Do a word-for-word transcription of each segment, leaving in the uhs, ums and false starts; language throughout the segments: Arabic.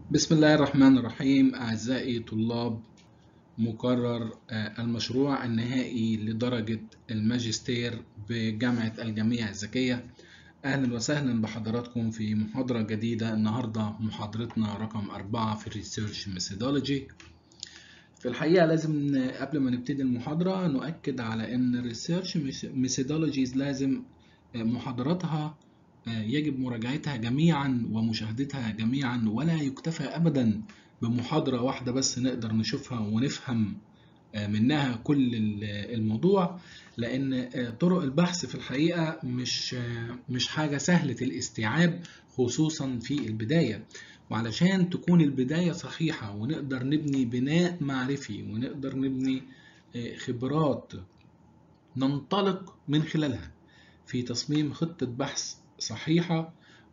بسم الله الرحمن الرحيم. أعزائي طلاب مقرر المشروع النهائي لدرجة الماجستير بجامعة الجامعة الذكية، أهلا وسهلا بحضراتكم في محاضرة جديدة. النهاردة محاضرتنا رقم أربعة في الريسيرش ميثودولوجي. في الحقيقة لازم قبل ما نبتدي المحاضرة نؤكد على أن الريسيرش ميثودولوجيز لازم محاضراتها يجب مراجعتها جميعا ومشاهدتها جميعا، ولا يكتفى أبدا بمحاضرة واحدة بس نقدر نشوفها ونفهم منها كل الموضوع، لأن طرق البحث في الحقيقة مش مش حاجة سهلة الاستيعاب خصوصا في البداية. وعلشان تكون البداية صحيحة ونقدر نبني بناء معرفي ونقدر نبني خبرات ننطلق من خلالها في تصميم خطة بحث صحيحة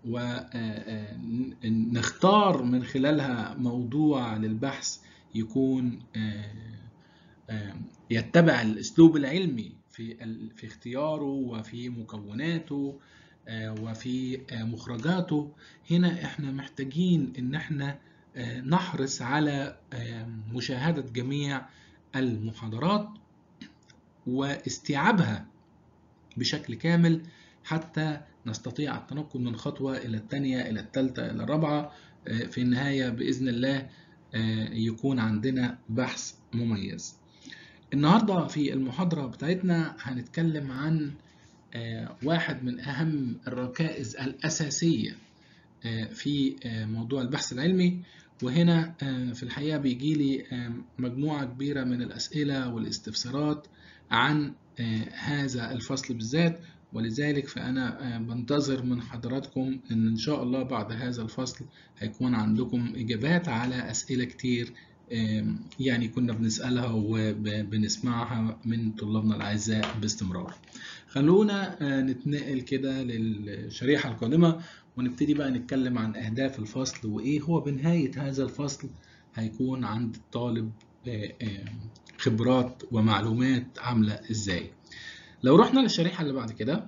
ونختار من خلالها موضوع للبحث يكون يتبع الأسلوب العلمي في في اختياره وفي مكوناته وفي مخرجاته. هنا احنا محتاجين ان احنا نحرص على مشاهدة جميع المحاضرات واستيعابها بشكل كامل حتى نستطيع التنقل من خطوة إلى الثانية إلى الثالثة إلى الرابعة. في النهاية بإذن الله يكون عندنا بحث مميز. النهاردة في المحاضرة بتاعتنا هنتكلم عن واحد من أهم الركائز الأساسية في موضوع البحث العلمي، وهنا في الحقيقة بيجي لي مجموعة كبيرة من الأسئلة والاستفسارات عن هذا الفصل بالذات، ولذلك فأنا بنتظر من حضراتكم إن إن شاء الله بعد هذا الفصل هيكون عندكم إجابات على أسئلة كتير يعني كنا بنسألها وبنسمعها من طلابنا الأعزاء باستمرار. خلونا نتنقل كده للشريحة القادمة ونبتدي بقى نتكلم عن أهداف الفصل وإيه هو بنهاية هذا الفصل هيكون عند الطالب خبرات ومعلومات عاملة إزاي. لو رحنا للشريحة اللي بعد كده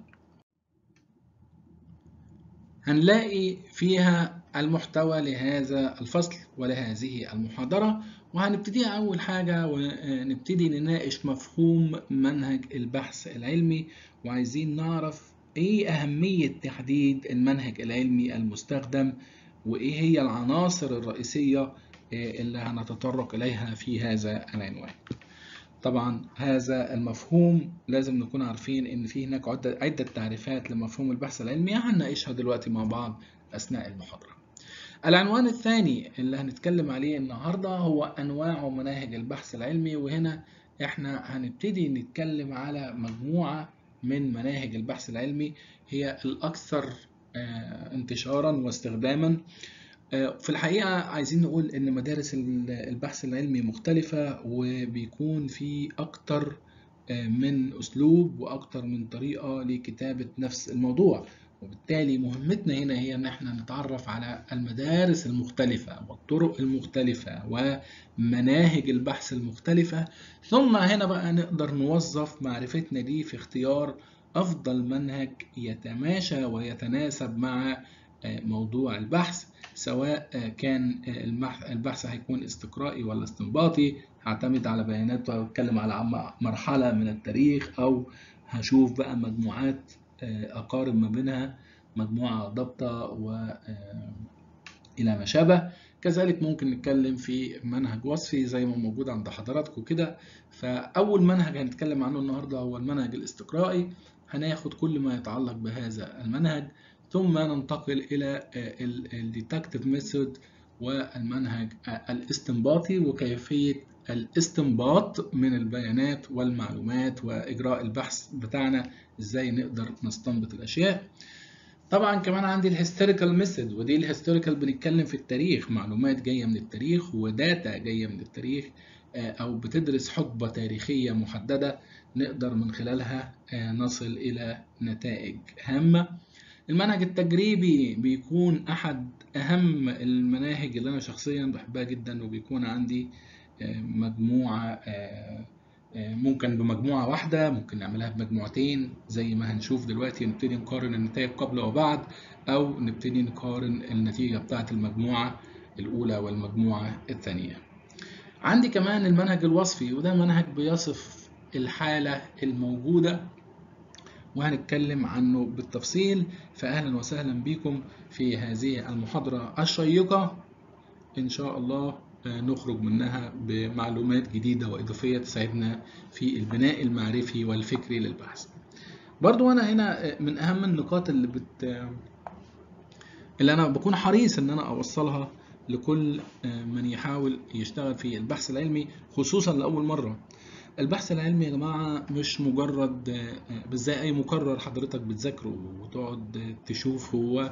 هنلاقي فيها المحتوى لهذا الفصل ولهذه المحاضرة، وهنبتدي أول حاجة ونبتدي نناقش مفهوم منهج البحث العلمي، وعايزين نعرف إيه أهمية تحديد المنهج العلمي المستخدم وإيه هي العناصر الرئيسية اللي هنتطرق إليها في هذا العنوان. طبعا هذا المفهوم لازم نكون عارفين ان في هناك عدة, عدة تعريفات لمفهوم البحث العلمي هنناقشها دلوقتي مع بعض اثناء المحاضرة. العنوان الثاني اللي هنتكلم عليه النهاردة هو انواع ومناهج البحث العلمي، وهنا احنا هنبتدي نتكلم على مجموعة من مناهج البحث العلمي هي الاكثر انتشارا واستخداما. في الحقيقة عايزين نقول إن مدارس البحث العلمي مختلفة وبيكون في أكتر من أسلوب وأكتر من طريقة لكتابة نفس الموضوع، وبالتالي مهمتنا هنا هي إن احنا نتعرف على المدارس المختلفة والطرق المختلفة ومناهج البحث المختلفة، ثم هنا بقى نقدر نوظف معرفتنا دي في اختيار أفضل منهج يتماشى ويتناسب مع موضوع البحث، سواء كان البحث هيكون استقرائي ولا استنباطي، هعتمد على بيانات وهتكلم على مرحلة من التاريخ، أو هشوف بقى مجموعات أقارب ما بينها مجموعة ضابطة وإلى ما شابه. كذلك ممكن نتكلم في منهج وصفي زي ما موجود عند حضراتكم كده. فأول منهج هنتكلم عنه النهاردة هو المنهج الاستقرائي، هناخد كل ما يتعلق بهذا المنهج، ثم ننتقل إلى الديتكتيف ميثود والمنهج الاستنباطي وكيفية الاستنباط من البيانات والمعلومات وإجراء البحث بتاعنا إزاي نقدر نستنبط الأشياء. طبعا كمان عندي الهيستوريكال ميثود، ودي الهيستوريكال بنتكلم في التاريخ، معلومات جاية من التاريخ وداتا جاية من التاريخ، أو بتدرس حقبة تاريخية محددة نقدر من خلالها نصل إلى نتائج هامة. المنهج التجريبي بيكون أحد أهم المناهج اللي أنا شخصيا بحبها جدا، وبيكون عندي مجموعة ممكن بمجموعة واحدة، ممكن نعملها بمجموعتين زي ما هنشوف دلوقتي، نبتدي نقارن النتائج قبل وبعد، أو نبتدي نقارن النتيجة بتاعة المجموعة الأولى والمجموعة الثانية. عندي كمان المنهج الوصفي، وده منهج بيصف الحالة الموجودة وهنتكلم عنه بالتفصيل. فأهلا وسهلا بكم في هذه المحاضرة الشيقة، إن شاء الله نخرج منها بمعلومات جديدة وإضافية تساعدنا في البناء المعرفي والفكري للبحث. برضو أنا هنا من أهم النقاط اللي بت اللي أنا بكون حريص إن أنا أوصلها لكل من يحاول يشتغل في البحث العلمي، خصوصا لأول مرة. البحث العلمي يا جماعة مش مجرد مش زي أي مقرر حضرتك بتذاكره وتقعد تشوف هو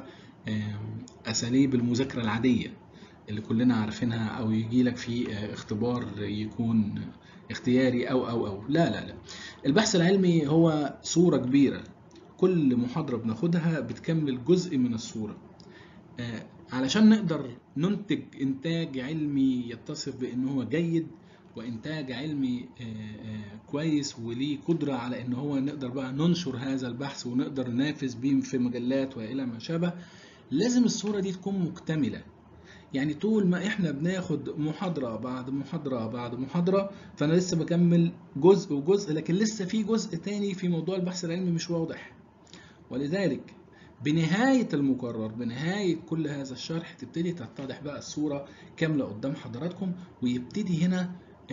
أساليب المذاكرة العادية اللي كلنا عارفينها، أو يجيلك في اختبار يكون اختياري أو أو أو لا لا لا. البحث العلمي هو صورة كبيرة، كل محاضرة بناخدها بتكمل جزء من الصورة. علشان نقدر ننتج إنتاج علمي يتصف بأنه هو جيد وإنتاج علمي كويس وليه قدرة على إن هو نقدر بقى ننشر هذا البحث ونقدر ننافس بيه في مجلات وإلى ما شابه، لازم الصورة دي تكون مكتملة. يعني طول ما إحنا بناخد محاضرة بعد محاضرة بعد محاضرة، فأنا لسه بكمل جزء وجزء، لكن لسه في جزء تاني في موضوع البحث العلمي مش واضح. ولذلك بنهاية المقرر، بنهاية كل هذا الشرح، تبتدي تتضح بقى الصورة كاملة قدام حضراتكم، ويبتدي هنا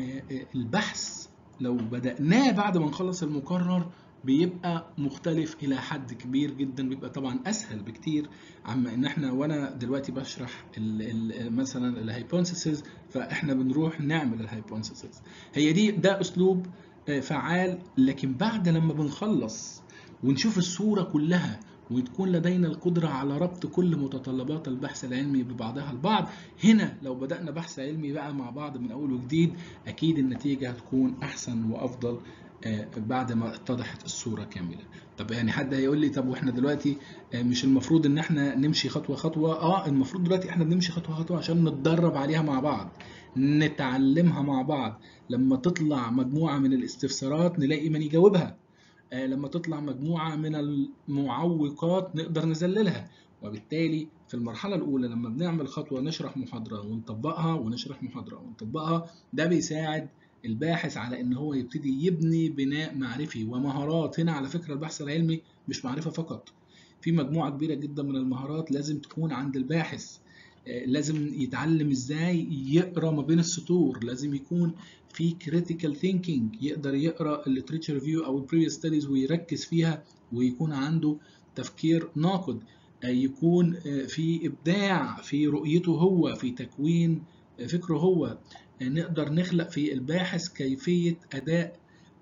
البحث لو بدأناه بعد ما نخلص المقرر بيبقى مختلف إلى حد كبير جدا، بيبقى طبعا أسهل بكتير عما إن إحنا وأنا دلوقتي بشرح ال ال مثلا الهايبوثيسيس، فإحنا بنروح نعمل الهايبوثيسيس. هي دي ده أسلوب فعال، لكن بعد لما بنخلص ونشوف الصورة كلها وتكون لدينا القدرة على ربط كل متطلبات البحث العلمي ببعضها البعض، هنا لو بدأنا بحث علمي بقى مع بعض من أول وجديد، أكيد النتيجة هتكون أحسن وأفضل بعد ما اتضحت الصورة كاملة. طب يعني حد هيقول لي طب واحنا دلوقتي مش المفروض ان احنا نمشي خطوة خطوة؟ اه المفروض دلوقتي احنا بنمشي خطوة خطوة عشان نتدرب عليها مع بعض، نتعلمها مع بعض. لما تطلع مجموعة من الاستفسارات نلاقي من يجاوبها، لما تطلع مجموعة من المعوقات نقدر نذللها. وبالتالي في المرحلة الأولى لما بنعمل خطوة نشرح محاضرة ونطبقها ونشرح محاضرة ونطبقها، ده بيساعد الباحث على إن هو يبتدي يبني بناء معرفي ومهارات. هنا على فكرة البحث العلمي مش معرفة فقط، في مجموعة كبيرة جدا من المهارات لازم تكون عند الباحث. لازم يتعلم ازاي يقرا ما بين السطور، لازم يكون في critical thinking، يقدر يقرا الليتريتشر ريفيو او البريفيوس ستاديز ويركز فيها، ويكون عنده تفكير ناقد، يكون في ابداع في رؤيته هو، في تكوين فكره هو. نقدر نخلق في الباحث كيفية اداء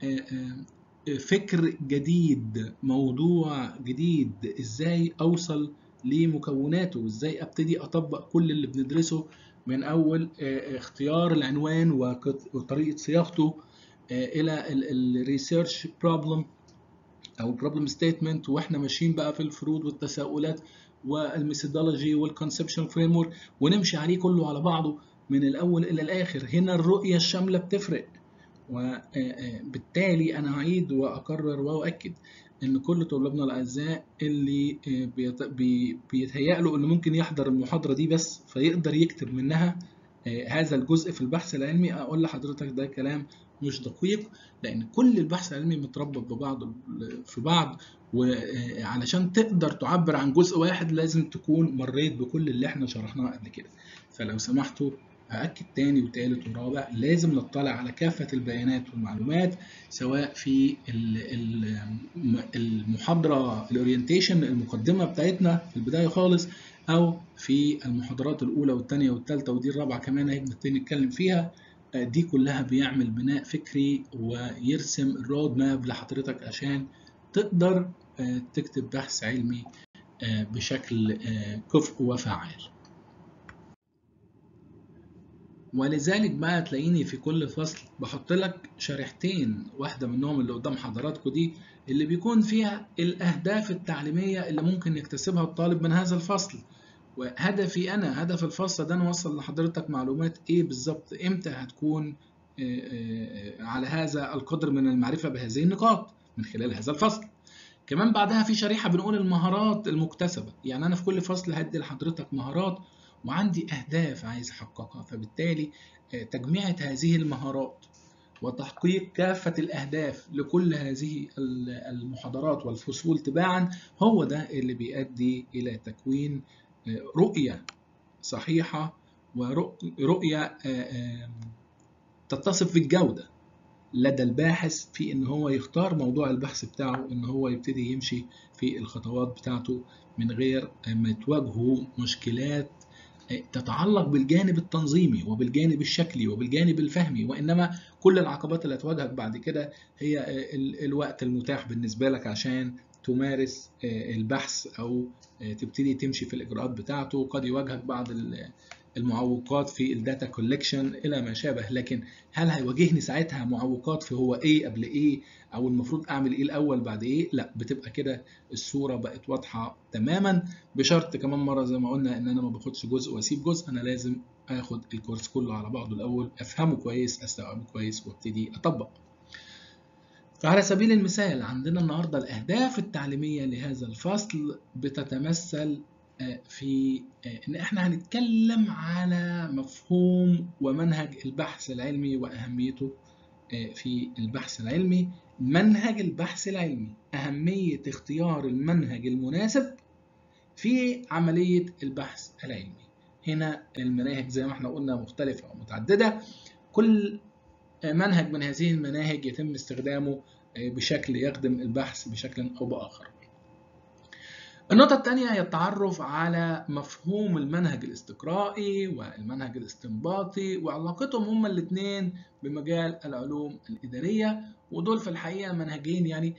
فكر جديد، موضوع جديد، ازاي اوصل لمكوناته، ازاي ابتدي اطبق كل اللي بندرسه من اول اختيار العنوان وطريقه صياغته الى الريسيرش بروبلم او بروبلم ستيتمنت، واحنا ماشيين بقى في الفروض والتساؤلات والميثودولوجي والكونسبشن فريم ورك، ونمشي عليه كله على بعضه من الاول الى الاخر. هنا الرؤيه الشامله بتفرق، وبالتالي انا اعيد واكرر واؤكد ان كل طلابنا الاعزاء اللي بيتهيأ له انه ممكن يحضر المحاضره دي بس فيقدر يكتب منها هذا الجزء في البحث العلمي، اقول لحضرتك ده كلام مش دقيق، لان كل البحث العلمي متربط ببعض في بعض، وعلشان تقدر تعبر عن جزء واحد لازم تكون مريت بكل اللي احنا شرحناه قبل كده. فلو سمحتوا هأكد تاني وتالت ورابع، لازم نطلع على كافة البيانات والمعلومات، سواء في المحاضرة الأورينتيشن المقدمة بتاعتنا في البداية خالص، أو في المحاضرات الأولى والثانية والثالثة، ودي الرابعة كمان هنبتدي نتكلم فيها. دي كلها بيعمل بناء فكري ويرسم الرود ماب لحضرتك عشان تقدر تكتب بحث علمي بشكل كفء وفعال. ولذلك بقى تلاقيني في كل فصل بحط لك شريحتين، واحدة منهم اللي قدام حضراتكم دي اللي بيكون فيها الأهداف التعليمية اللي ممكن يكتسبها الطالب من هذا الفصل. وهدفي أنا، هدف الفصل ده أنا أوصل لحضرتك معلومات إيه بالظبط، إمتى هتكون على هذا القدر من المعرفة بهذه النقاط من خلال هذا الفصل. كمان بعدها في شريحة بنقول المهارات المكتسبة، يعني أنا في كل فصل هدي لحضرتك مهارات وعندي أهداف عايز أحققها. فبالتالي تجميعة هذه المهارات وتحقيق كافة الأهداف لكل هذه المحاضرات والفصول تباعا هو ده اللي بيؤدي إلى تكوين رؤية صحيحة ورؤية تتصف بالجودة لدى الباحث في إن هو يختار موضوع البحث بتاعه، إن هو يبتدي يمشي في الخطوات بتاعته من غير ما تواجهه مشكلات تتعلق بالجانب التنظيمي وبالجانب الشكلي وبالجانب الفهمي، وإنما كل العقبات اللي هتواجهك بعد كده هي الوقت المتاح بالنسبة لك عشان تمارس البحث أو تبتدي تمشي في الإجراءات بتاعته. قد يواجهك بعض المعوقات في الداتا كولكشن إلى ما شابه، لكن هل هيواجهني ساعتها معوقات في هو إيه قبل إيه أو المفروض أعمل إيه الأول بعد إيه؟ لا، بتبقى كده الصورة بقت واضحة تماما، بشرط كمان مرة زي ما قلنا إن أنا ما باخدش جزء وأسيب جزء، أنا لازم آخد الكورس كله على بعضه الأول، أفهمه كويس، أستوعبه كويس، وابتدي أطبق. فعلى سبيل المثال عندنا النهاردة الأهداف التعليمية لهذا الفصل بتتمثل في إن إحنا هنتكلم على مفهوم ومنهج البحث العلمي وأهميته في البحث العلمي. منهج البحث العلمي، أهمية اختيار المنهج المناسب في عملية البحث العلمي. هنا المناهج زي ما احنا قلنا مختلفة ومتعددة، كل منهج من هذه المناهج يتم استخدامه بشكل يخدم البحث بشكل أو بآخر. النقطة الثانية هي التعرف على مفهوم المنهج الاستقرائي والمنهج الاستنباطي وعلاقتهم هما الاثنين بمجال العلوم الإدارية، ودول في الحقيقة منهجين يعني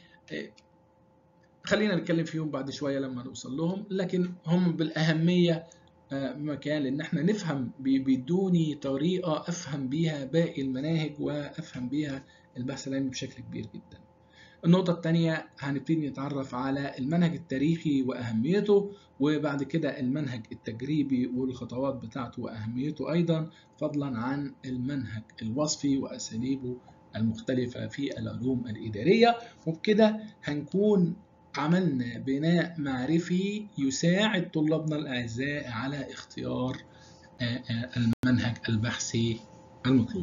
خلينا نتكلم فيهم بعد شوية لما نوصل لهم، لكن هم بالأهمية مكان لأن احنا نفهم بيدوني طريقة أفهم بيها باقي المناهج وأفهم بيها البحث العلمي بشكل كبير جدا. النقطة الثانية هنبتدي نتعرف على المنهج التاريخي وأهميته، وبعد كده المنهج التجريبي والخطوات بتاعته وأهميته أيضا، فضلا عن المنهج الوصفي وأساليبه المختلفة في العلوم الإدارية. وبكده هنكون عملنا بناء معرفي يساعد طلابنا الأعزاء على اختيار المنهج البحثي المطلوب.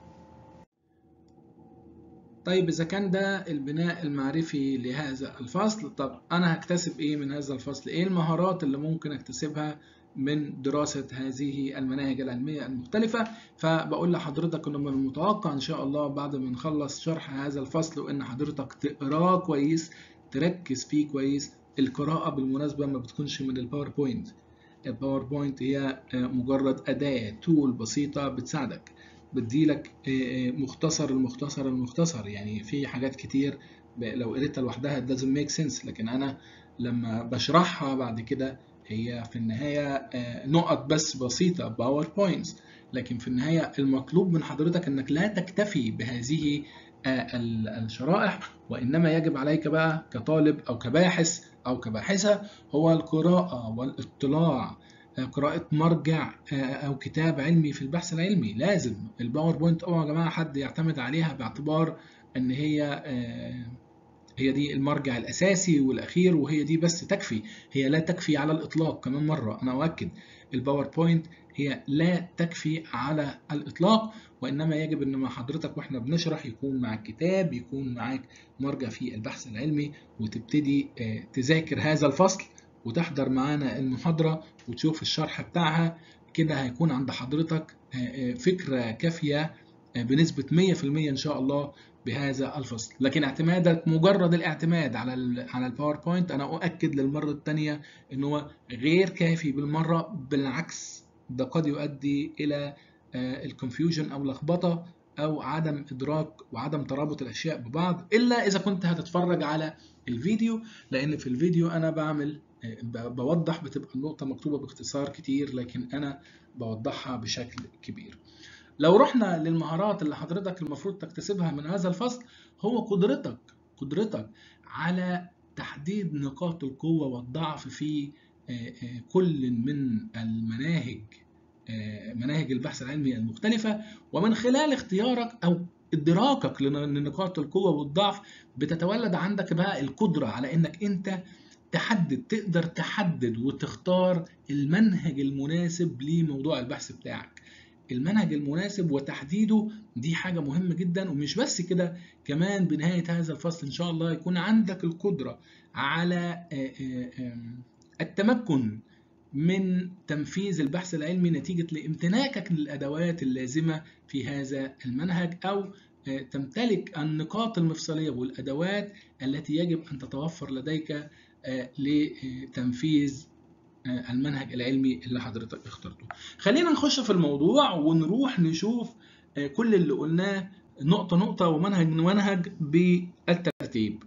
طيب إذا كان ده البناء المعرفي لهذا الفصل، طب أنا هكتسب إيه من هذا الفصل؟ إيه المهارات اللي ممكن أكتسبها من دراسة هذه المناهج العلمية المختلفة؟ فبقول لحضرتك إنه من المتوقع إن شاء الله بعد ما نخلص شرح هذا الفصل وإن حضرتك تقراه كويس، تركز فيه كويس. القراءة بالمناسبة ما بتكونش من الباوربوينت. الباوربوينت هي مجرد أداة تول بسيطة بتساعدك، بديلك مختصر المختصر المختصر. يعني في حاجات كتير لو قريتها لوحدها it doesn't make sense، لكن أنا لما بشرحها بعد كده هي في النهاية نقط بس بسيطة باوربوينتس، لكن في النهاية المطلوب من حضرتك أنك لا تكتفي بهذه الشرائح، وإنما يجب عليك بقى كطالب أو كباحث أو كباحثة هو القراءة والاطلاع، قراءة مرجع أو كتاب علمي في البحث العلمي. لازم الباوربوينت أوعوا يا جماعة حد يعتمد عليها باعتبار أن هي هي دي المرجع الأساسي والأخير وهي دي بس تكفي. هي لا تكفي على الإطلاق. كمان مرة أنا أؤكد، الباوربوينت هي لا تكفي على الإطلاق، وإنما يجب أن مع حضرتك وإحنا بنشرح يكون معك كتاب، يكون معك مرجع في البحث العلمي، وتبتدي تذاكر هذا الفصل وتحضر معانا المحاضرة وتشوف الشرح بتاعها. كده هيكون عند حضرتك فكرة كافية بنسبة مية في المية إن شاء الله بهذا الفصل. لكن اعتمادك مجرد الاعتماد على على الباوربوينت أنا أؤكد للمرة الثانية إن هو غير كافي بالمرة، بالعكس ده قد يؤدي إلى الكونفيوجن أو لخبطة أو عدم إدراك وعدم ترابط الأشياء ببعض، إلا إذا كنت هتتفرج على الفيديو، لأن في الفيديو أنا بعمل بوضح، بتبقى النقطة مكتوبة باختصار كتير لكن أنا بوضحها بشكل كبير. لو رحنا للمهارات اللي حضرتك المفروض تكتسبها من هذا الفصل، هو قدرتك قدرتك على تحديد نقاط القوة والضعف في كل من المناهج مناهج البحث العلمي المختلفة، ومن خلال اختيارك أو إدراكك لنقاط القوة والضعف بتتولد عندك بقى القدرة على إنك أنت تحدد تقدر تحدد وتختار المنهج المناسب لموضوع البحث بتاعك. المنهج المناسب وتحديده دي حاجة مهمة جدا. ومش بس كده، كمان بنهاية هذا الفصل إن شاء الله يكون عندك القدرة على التمكن من تنفيذ البحث العلمي نتيجة لامتلاكك للأدوات اللازمة في هذا المنهج، أو تمتلك النقاط المفصلية والأدوات التي يجب أن تتوفر لديك لتنفيذ المنهج العلمي اللي حضرتك اخترته. خلينا نخش في الموضوع ونروح نشوف كل اللي قلناه نقطة نقطة ومنهج منهج بالترتيب.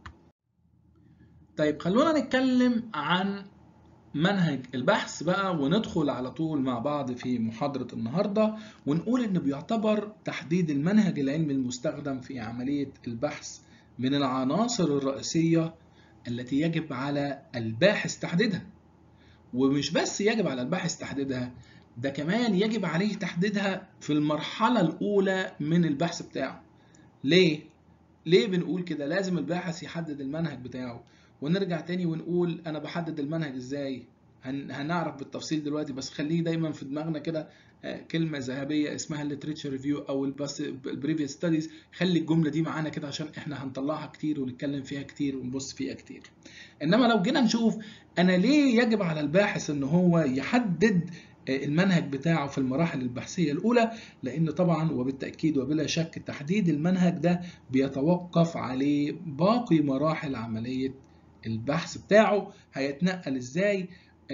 طيب خلونا نتكلم عن منهج البحث بقى وندخل على طول مع بعض في محاضرة النهاردة، ونقول إن بيعتبر تحديد المنهج العلمي المستخدم في عملية البحث من العناصر الرئيسية التي يجب على الباحث تحديدها. ومش بس يجب على الباحث تحديدها، ده كمان يجب عليه تحديدها في المرحلة الأولى من البحث بتاعه. ليه؟ ليه بنقول كده؟ لازم الباحث يحدد المنهج بتاعه. ونرجع تاني ونقول أنا بحدد المنهج إزاي؟ هنعرف بالتفصيل دلوقتي، بس خليه دايما في دماغنا كده كلمة ذهبية اسمها الليتريتشر ريفيو أو البريفيوس ستاديز. خلي الجملة دي معانا كده عشان احنا هنطلعها كتير ونتكلم فيها كتير ونبص فيها كتير. إنما لو جينا نشوف أنا ليه يجب على الباحث إن هو يحدد المنهج بتاعه في المراحل البحثية الأولى، لأن طبعا وبالتأكيد وبلا شك تحديد المنهج ده بيتوقف عليه باقي مراحل عملية البحث بتاعه. هيتنقل إزاي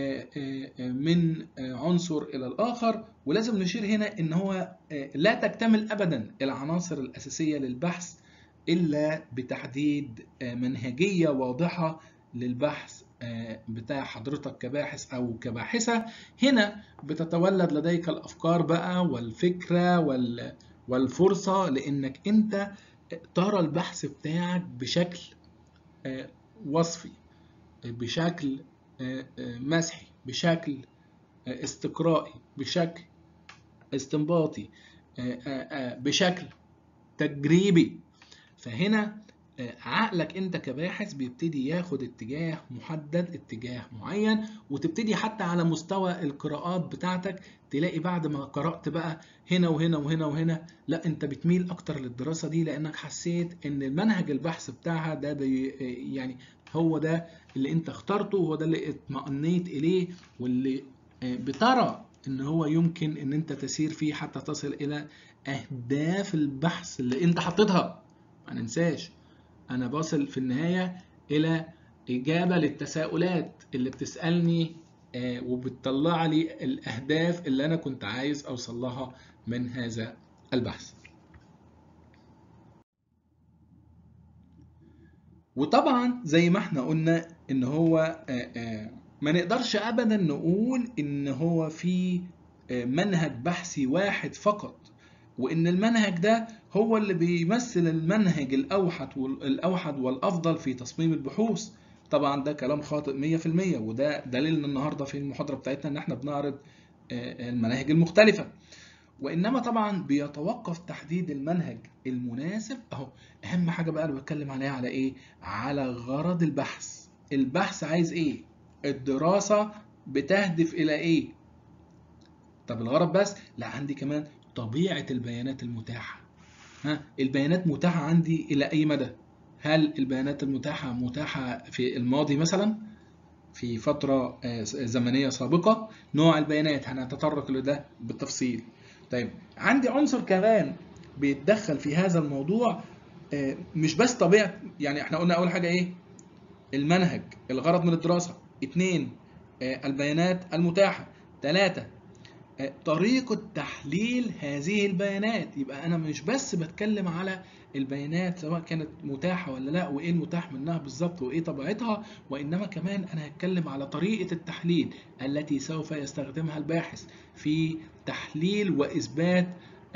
من عنصر إلى الآخر. ولازم نشير هنا إن هو لا تكتمل أبدا العناصر الأساسية للبحث إلا بتحديد منهجية واضحة للبحث بتاع حضرتك كباحث أو كباحثة. هنا بتتولد لديك الأفكار بقى والفكرة والفرصة لأنك أنت ترى البحث بتاعك بشكل وصفي، بشكل مسحي، بشكل استقرائي، بشكل استنباطي، بشكل تجريبي. فهنا عقلك انت كباحث بيبتدي ياخد اتجاه محدد، اتجاه معين، وتبتدي حتى على مستوى القراءات بتاعتك تلاقي بعد ما قرأت بقى هنا وهنا وهنا وهنا، لا انت بتميل اكتر للدراسة دي لانك حسيت ان المنهج البحث بتاعها ده, ده يعني هو ده اللي انت اخترته، وهو ده اللي اطمأنيت اليه، واللي بترى ان هو يمكن ان انت تسير فيه حتى تصل الى اهداف البحث اللي انت حطيتها. ما ننساش أنا باصل في النهاية إلى إجابة للتساؤلات اللي بتسألني وبتطلع لي الأهداف اللي أنا كنت عايز أوصل لها من هذا البحث. وطبعا زي ما احنا قلنا إن هو ما نقدرش أبدا نقول إن هو في منهج بحثي واحد فقط، وإن المنهج ده هو اللي بيمثل المنهج الأوحد والأوحد والأفضل في تصميم البحوث. طبعا ده كلام خاطئ مية في المية، وده دليلنا النهاردة في المحاضرة بتاعتنا إن احنا بنعرض المناهج المختلفة. وإنما طبعا بيتوقف تحديد المنهج المناسب أهو. أهم حاجة بقى اللي بتكلم عليها على إيه؟ على غرض البحث. البحث عايز إيه؟ الدراسة بتهدف إلى إيه؟ طب الغرض بس؟ لا، عندي كمان طبيعة البيانات المتاحة. ها، البيانات متاحة عندي إلى أي مدى؟ هل البيانات المتاحة متاحة في الماضي مثلا؟ في فترة زمنية سابقة؟ نوع البيانات هنتطرق لده بالتفصيل. طيب عندي عنصر كمان بيتدخل في هذا الموضوع، مش بس طبيعة، يعني احنا قلنا أول حاجة إيه؟ المنهج، الغرض من الدراسة. اتنين، البيانات المتاحة. تلاتة، طريقة تحليل هذه البيانات. يبقى أنا مش بس بتكلم على البيانات سواء كانت متاحة ولا لا، وإيه المتاح منها بالظبط وإيه طبيعتها، وإنما كمان أنا هتكلم على طريقة التحليل التي سوف يستخدمها الباحث في تحليل وإثبات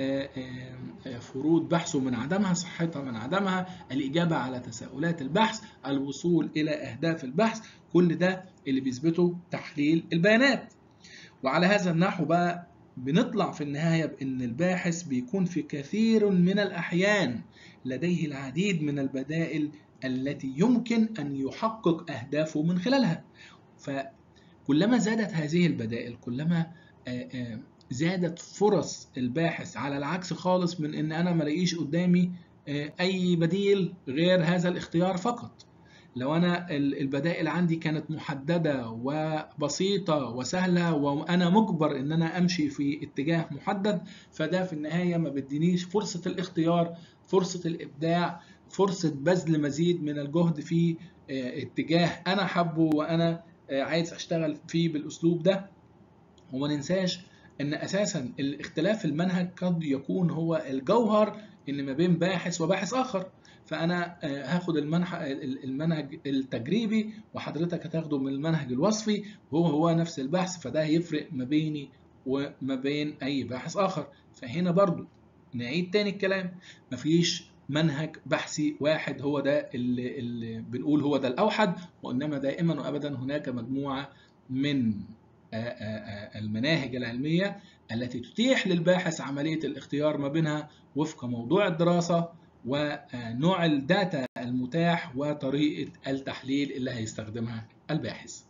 فروض بحثه من عدمها، صحتها من عدمها، الإجابة على تساؤلات البحث، الوصول إلى أهداف البحث. كل ده اللي بيثبته تحليل البيانات. وعلى هذا النحو بقى بنطلع في النهاية بأن الباحث بيكون في كثير من الأحيان لديه العديد من البدائل التي يمكن أن يحقق أهدافه من خلالها. فكلما زادت هذه البدائل كلما زادت فرص الباحث، على العكس خالص من ان انا ما الاقيش قدامي اي بديل غير هذا الاختيار فقط. لو انا البدائل عندي كانت محددة وبسيطة وسهلة وانا مجبر ان انا امشي في اتجاه محدد، فده في النهاية ما بدينيش فرصة الاختيار، فرصة الابداع، فرصة بذل مزيد من الجهد في اتجاه انا حبه وانا عايز اشتغل فيه بالاسلوب ده. وما ننساش ان اساسا الاختلاف المنهج قد يكون هو الجوهر ان ما بين باحث وباحث اخر. فانا هاخد المنهج التجريبي وحضرتك هتاخده من المنهج الوصفي، وهو هو نفس البحث، فده هيفرق ما بيني وما بين اي باحث اخر. فهنا برضو نعيد تاني الكلام، مفيش منهج بحثي واحد هو ده اللي, اللي بنقول هو ده الاوحد، وانما دائما وابدا هناك مجموعة من المناهج العلمية التي تتيح للباحث عملية الاختيار ما بينها وفق موضوع الدراسة ونوع الداتا المتاح وطريقة التحليل اللي هيستخدمها الباحث.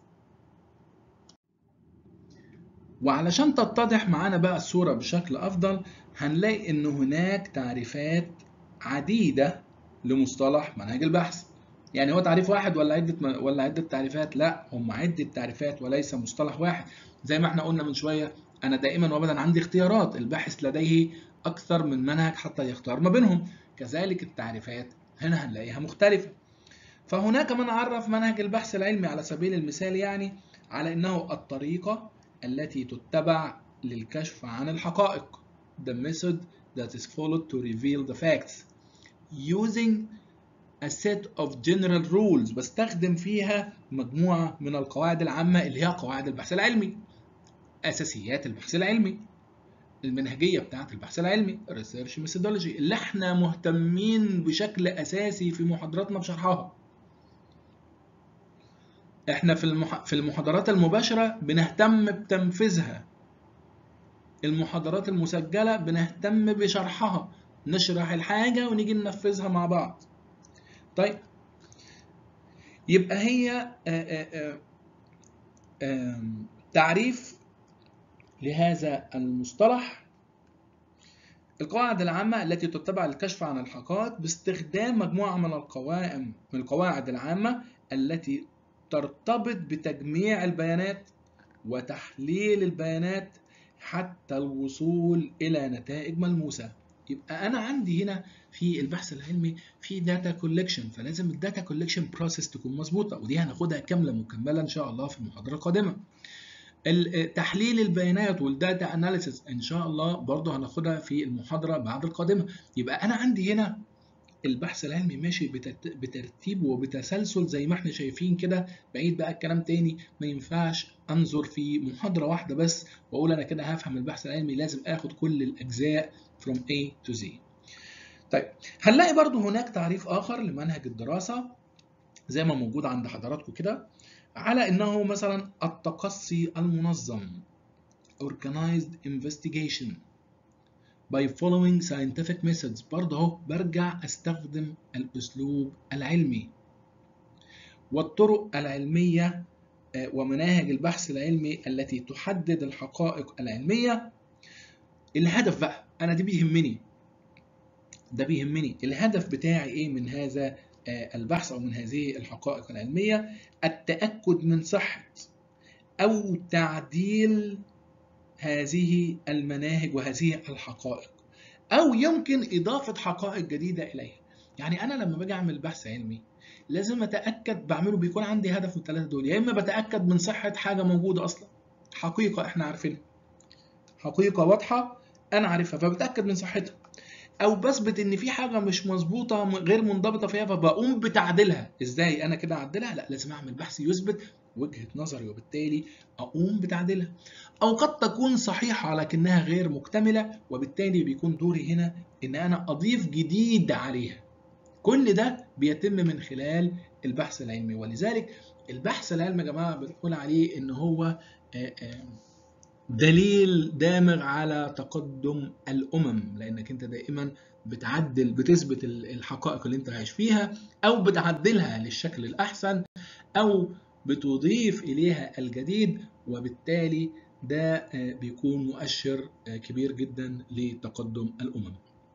وعلشان تتضح معانا بقى الصورة بشكل أفضل، هنلاقي إن هناك تعريفات عديدة لمصطلح منهج البحث. يعني هو تعريف واحد ولا عدة ولا عدة تعريفات؟ لا، هم عدة تعريفات وليس مصطلح واحد. زي ما احنا قلنا من شوية، أنا دائما وأبدا عندي اختيارات، الباحث لديه أكثر من منهج حتى يختار ما بينهم. كذلك التعريفات هنا هنلاقيها مختلفة. فهناك من عرف منهج البحث العلمي على سبيل المثال يعني على أنه الطريقة التي تتبع للكشف عن الحقائق. The method that is followed to reveal the facts using a set of general rules. بستخدم فيها مجموعة من القواعد العامة اللي هي قواعد البحث العلمي، أساسيات البحث العلمي، المنهجية بتاعة البحث العلمي، research methodology، اللي احنا مهتمين بشكل أساسي في محاضراتنا بشرحها. احنا في المح... في المحاضرات المباشرة بنهتم بتنفيذها، المحاضرات المسجلة بنهتم بشرحها، نشرح الحاجة ونيجي ننفذها مع بعض. طيب، يبقى هي آآ آآ آآ تعريف لهذا المصطلح: القواعد العامة التي تتبع للكشف عن الحقائق باستخدام مجموعة من القوائم من القواعد العامة التي ترتبط بتجميع البيانات وتحليل البيانات حتى الوصول إلى نتائج ملموسة. يبقى أنا عندي هنا في البحث العلمي في داتا كولكشن، فلازم الداتا كولكشن بروسيس تكون مظبوطة، ودي هناخدها كاملة مكملة إن شاء الله في المحاضرة القادمة. تحليل البيانات والداتا اناليسيس ان شاء الله برضه هناخدها في المحاضره بعد القادمه. يبقى انا عندي هنا البحث العلمي ماشي بترتيب وبتسلسل زي ما احنا شايفين كده. بعيد بقى الكلام تاني، ما ينفعش انظر في محاضره واحده بس واقول انا كده هفهم البحث العلمي، لازم اخد كل الاجزاء from A to Z. طيب، هنلاقي برضه هناك تعريف اخر لمنهج الدراسه زي ما موجود عند حضراتكم كده، على انه مثلا التقصي المنظم organized investigation by following scientific methods. برضه اهو برجع استخدم الاسلوب العلمي والطرق العلميه ومناهج البحث العلمي التي تحدد الحقائق العلميه. الهدف بقى انا دي بيهمني، ده بيهمني الهدف بتاعي ايه من هذا البحث او من هذه الحقائق العلميه: التاكد من صحه او تعديل هذه المناهج وهذه الحقائق، او يمكن اضافه حقائق جديده اليها. يعني انا لما باجي اعمل بحث علمي لازم اتاكد، بعمله بيكون عندي هدف من الثلاثه دول: يا اما بتاكد من صحه حاجه موجوده اصلا، حقيقه احنا عارفينها، حقيقه واضحه انا عارفها فبتاكد من صحتها، او بثبت ان في حاجه مش مظبوطه غير منضبطه فيها فبقوم بتعديلها. ازاي انا كده اعدلها؟ لا، لازم اعمل بحث يثبت وجهه نظري وبالتالي اقوم بتعديلها. او قد تكون صحيحه لكنها غير مكتمله وبالتالي بيكون دوري هنا ان انا اضيف جديد عليها. كل ده بيتم من خلال البحث العلمي. ولذلك البحث العلمي يا جماعه بنقول عليه ان هو دليل دامغ على تقدم الأمم، لأنك أنت دائما بتعدل بتثبت الحقائق اللي أنت عايش فيها أو بتعدلها للشكل الأحسن أو بتضيف إليها الجديد، وبالتالي ده بيكون مؤشر كبير جدا لتقدم الأمم.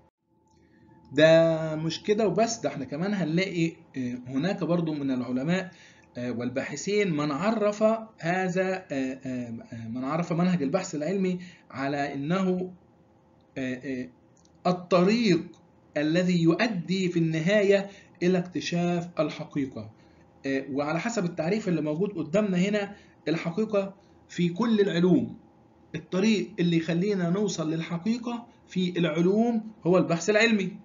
ده مش كده وبس، ده احنا كمان هنلاقي هناك برضو من العلماء والباحثين من عرف هذا من عرف منهج البحث العلمي على انه الطريق الذي يؤدي في النهاية الى اكتشاف الحقيقة. وعلى حسب التعريف اللي موجود قدامنا هنا، الحقيقة في كل العلوم، الطريق اللي يخلينا نوصل للحقيقة في العلوم هو البحث العلمي.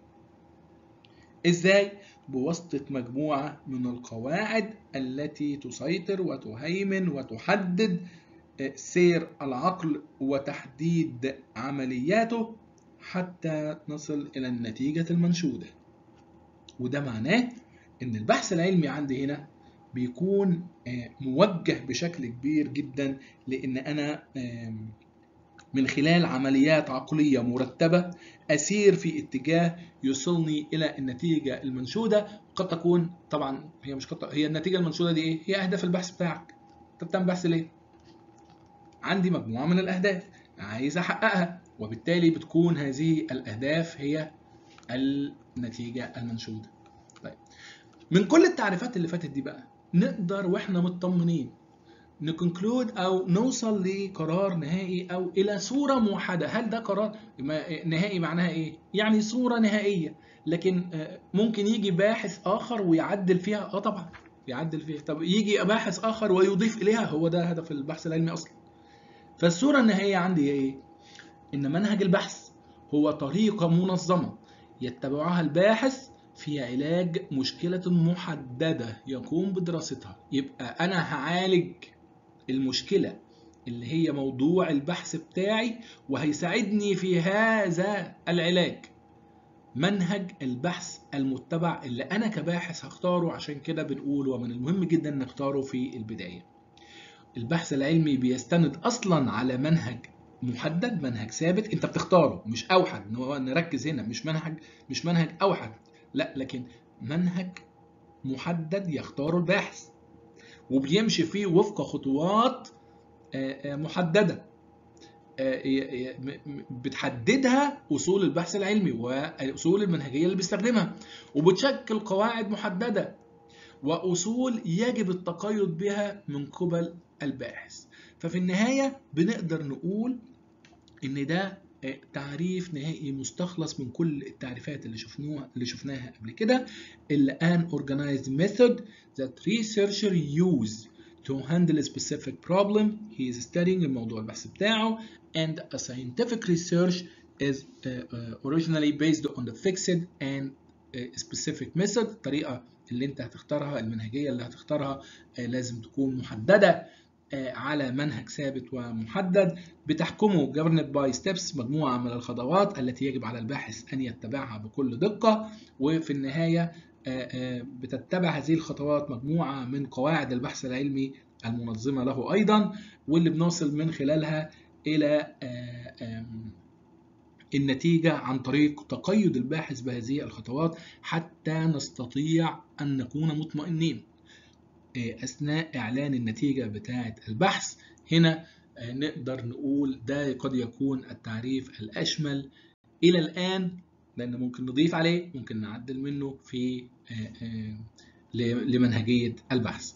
ازاي؟ بواسطة مجموعة من القواعد التي تسيطر وتهيمن وتحدد سير العقل وتحديد عملياته حتى نصل إلى النتيجة المنشودة. وده معناه إن البحث العلمي عندي هنا بيكون موجه بشكل كبير جدا، لأن أنا من خلال عمليات عقلية مرتبة أسير في اتجاه يوصلني إلى النتيجة المنشودة. قد تكون طبعا هي مش قد هي النتيجة المنشودة دي إيه؟ هي أهداف البحث بتاعك. أنت بتعمل بحث ليه؟ عندي مجموعة من الأهداف عايز أحققها، وبالتالي بتكون هذه الأهداف هي النتيجة المنشودة. طيب، من كل التعريفات اللي فاتت دي بقى نقدر وإحنا مطمنين نكونكلود او نوصل لقرار نهائي او الى صوره موحده. هل ده قرار نهائي معناها ايه؟ يعني صوره نهائيه، لكن ممكن يجي باحث اخر ويعدل فيها. اه طبعا يعدل فيها. طب يجي باحث اخر ويضيف اليها. هو ده هدف البحث العلمي اصلا. فالصوره النهائيه عندي ايه؟ ان منهج البحث هو طريقه منظمه يتبعها الباحث في علاج مشكله محدده يقوم بدراستها. يبقى انا هعالج المشكلة اللي هي موضوع البحث بتاعي وهيساعدني في هذا العلاج منهج البحث المتبع اللي أنا كباحث هختاره. عشان كده بنقول ومن المهم جدا نختاره في البداية. البحث العلمي بيستند أصلا على منهج محدد، منهج ثابت أنت بتختاره، مش أوحد. نركز هنا، مش منهج مش منهج أوحد، لا، لكن منهج محدد يختاره الباحث وبيمشي فيه وفق خطوات محددة بتحددها أصول البحث العلمي وأصول المنهجية اللي بيستخدمها، وبتشكل قواعد محددة وأصول يجب التقيد بها من قبل الباحث. ففي النهاية بنقدر نقول إن ده تعريف نهائي مستخلص من كل التعريفات اللي شفناها اللي شفناها قبل كده. اللي an organized method that researcher use to handle a specific problem he is studying، الموضوع البحث بتاعه. and a scientific research is uh, uh, originally based on the fixed and uh, specific method. الطريقة اللي انت هتختارها، المنهجية اللي هتختارها uh, لازم تكون محددة uh, على منهج ثابت ومحدد بتحكمه governed by steps، مجموعة من الخطوات التي يجب على الباحث أن يتبعها بكل دقة. وفي النهاية بتتبع هذه الخطوات مجموعة من قواعد البحث العلمي المنظمة له أيضا، واللي بنوصل من خلالها إلى النتيجة عن طريق تقيد الباحث بهذه الخطوات حتى نستطيع أن نكون مطمئنين أثناء إعلان النتيجة بتاعة البحث. هنا نقدر نقول ده قد يكون التعريف الأشمل إلى الآن، لأن ممكن نضيف عليه، ممكن نعدل منه في لمنهجية البحث.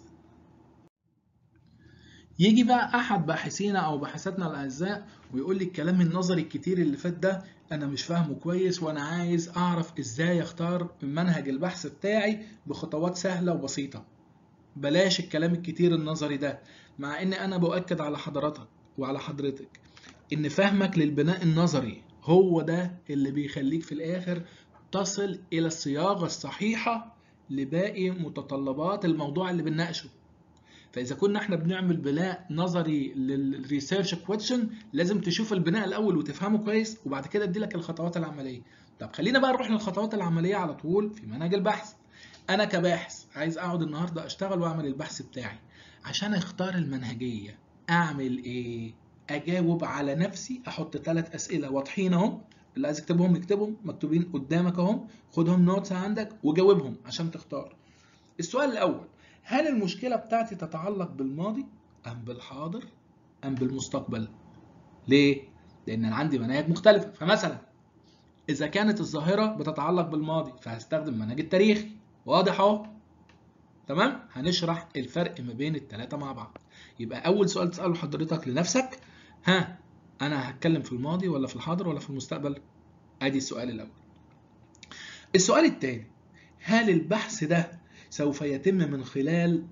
يجي بقى أحد باحثينا أو باحثاتنا الأعزاء ويقول لي الكلام النظري الكتير اللي فات ده أنا مش فاهمه كويس، وأنا عايز أعرف إزاي أختار منهج البحث بتاعي بخطوات سهلة وبسيطة. بلاش الكلام الكتير النظري ده، مع إن أنا بؤكد على حضرتك وعلى حضرتك إن فهمك للبناء النظري هو ده اللي بيخليك في الآخر تصل إلى الصياغة الصحيحة لباقي متطلبات الموضوع اللي بنناقشه. فإذا كنا احنا بنعمل بناء نظري للريسيرش كويشن لازم تشوف البناء الأول وتفهمه كويس، وبعد كده أديلك الخطوات العملية. طب خلينا بقى نروح للخطوات العملية على طول في منهج البحث. أنا كباحث عايز أقعد النهاردة أشتغل وأعمل البحث بتاعي. عشان أختار المنهجية أعمل إيه؟ اجاوب على نفسي، احط ثلاث اسئله واضحين اهم، اللي عايز يكتبهم يكتبهم، مكتوبين قدامك اهم، خدهم نوتس عندك وجاوبهم عشان تختار. السؤال الاول، هل المشكله بتاعتي تتعلق بالماضي ام بالحاضر ام بالمستقبل؟ ليه؟ لان انا عندي مناهج مختلفه. فمثلا اذا كانت الظاهره بتتعلق بالماضي فهستخدم المنهج التاريخي، واضح اهو. تمام؟ هنشرح الفرق ما بين الثلاثه مع بعض. يبقى اول سؤال تساله حضرتك لنفسك، ها انا هتكلم في الماضي ولا في الحاضر ولا في المستقبل؟ ادي السؤال الاول. السؤال الثاني، هل البحث ده سوف يتم من خلال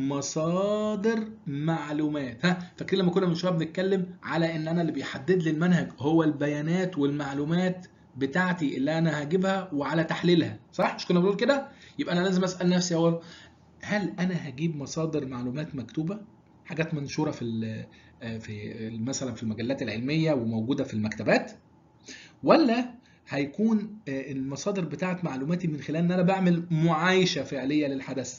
مصادر معلومات؟ ها فاكرين لما كنا من شويه بنتكلم على ان انا اللي بيحدد لي المنهج هو البيانات والمعلومات بتاعتي اللي انا هجيبها وعلى تحليلها، صح؟ مش كنا بنقول كده؟ يبقى انا لازم اسال نفسي اول، هل انا هجيب مصادر معلومات مكتوبه، حاجات منشوره في في مثلا في المجلات العلميه وموجوده في المكتبات، ولا هيكون المصادر بتاعت معلوماتي من خلال ان انا بعمل معايشه فعليه للحدث؟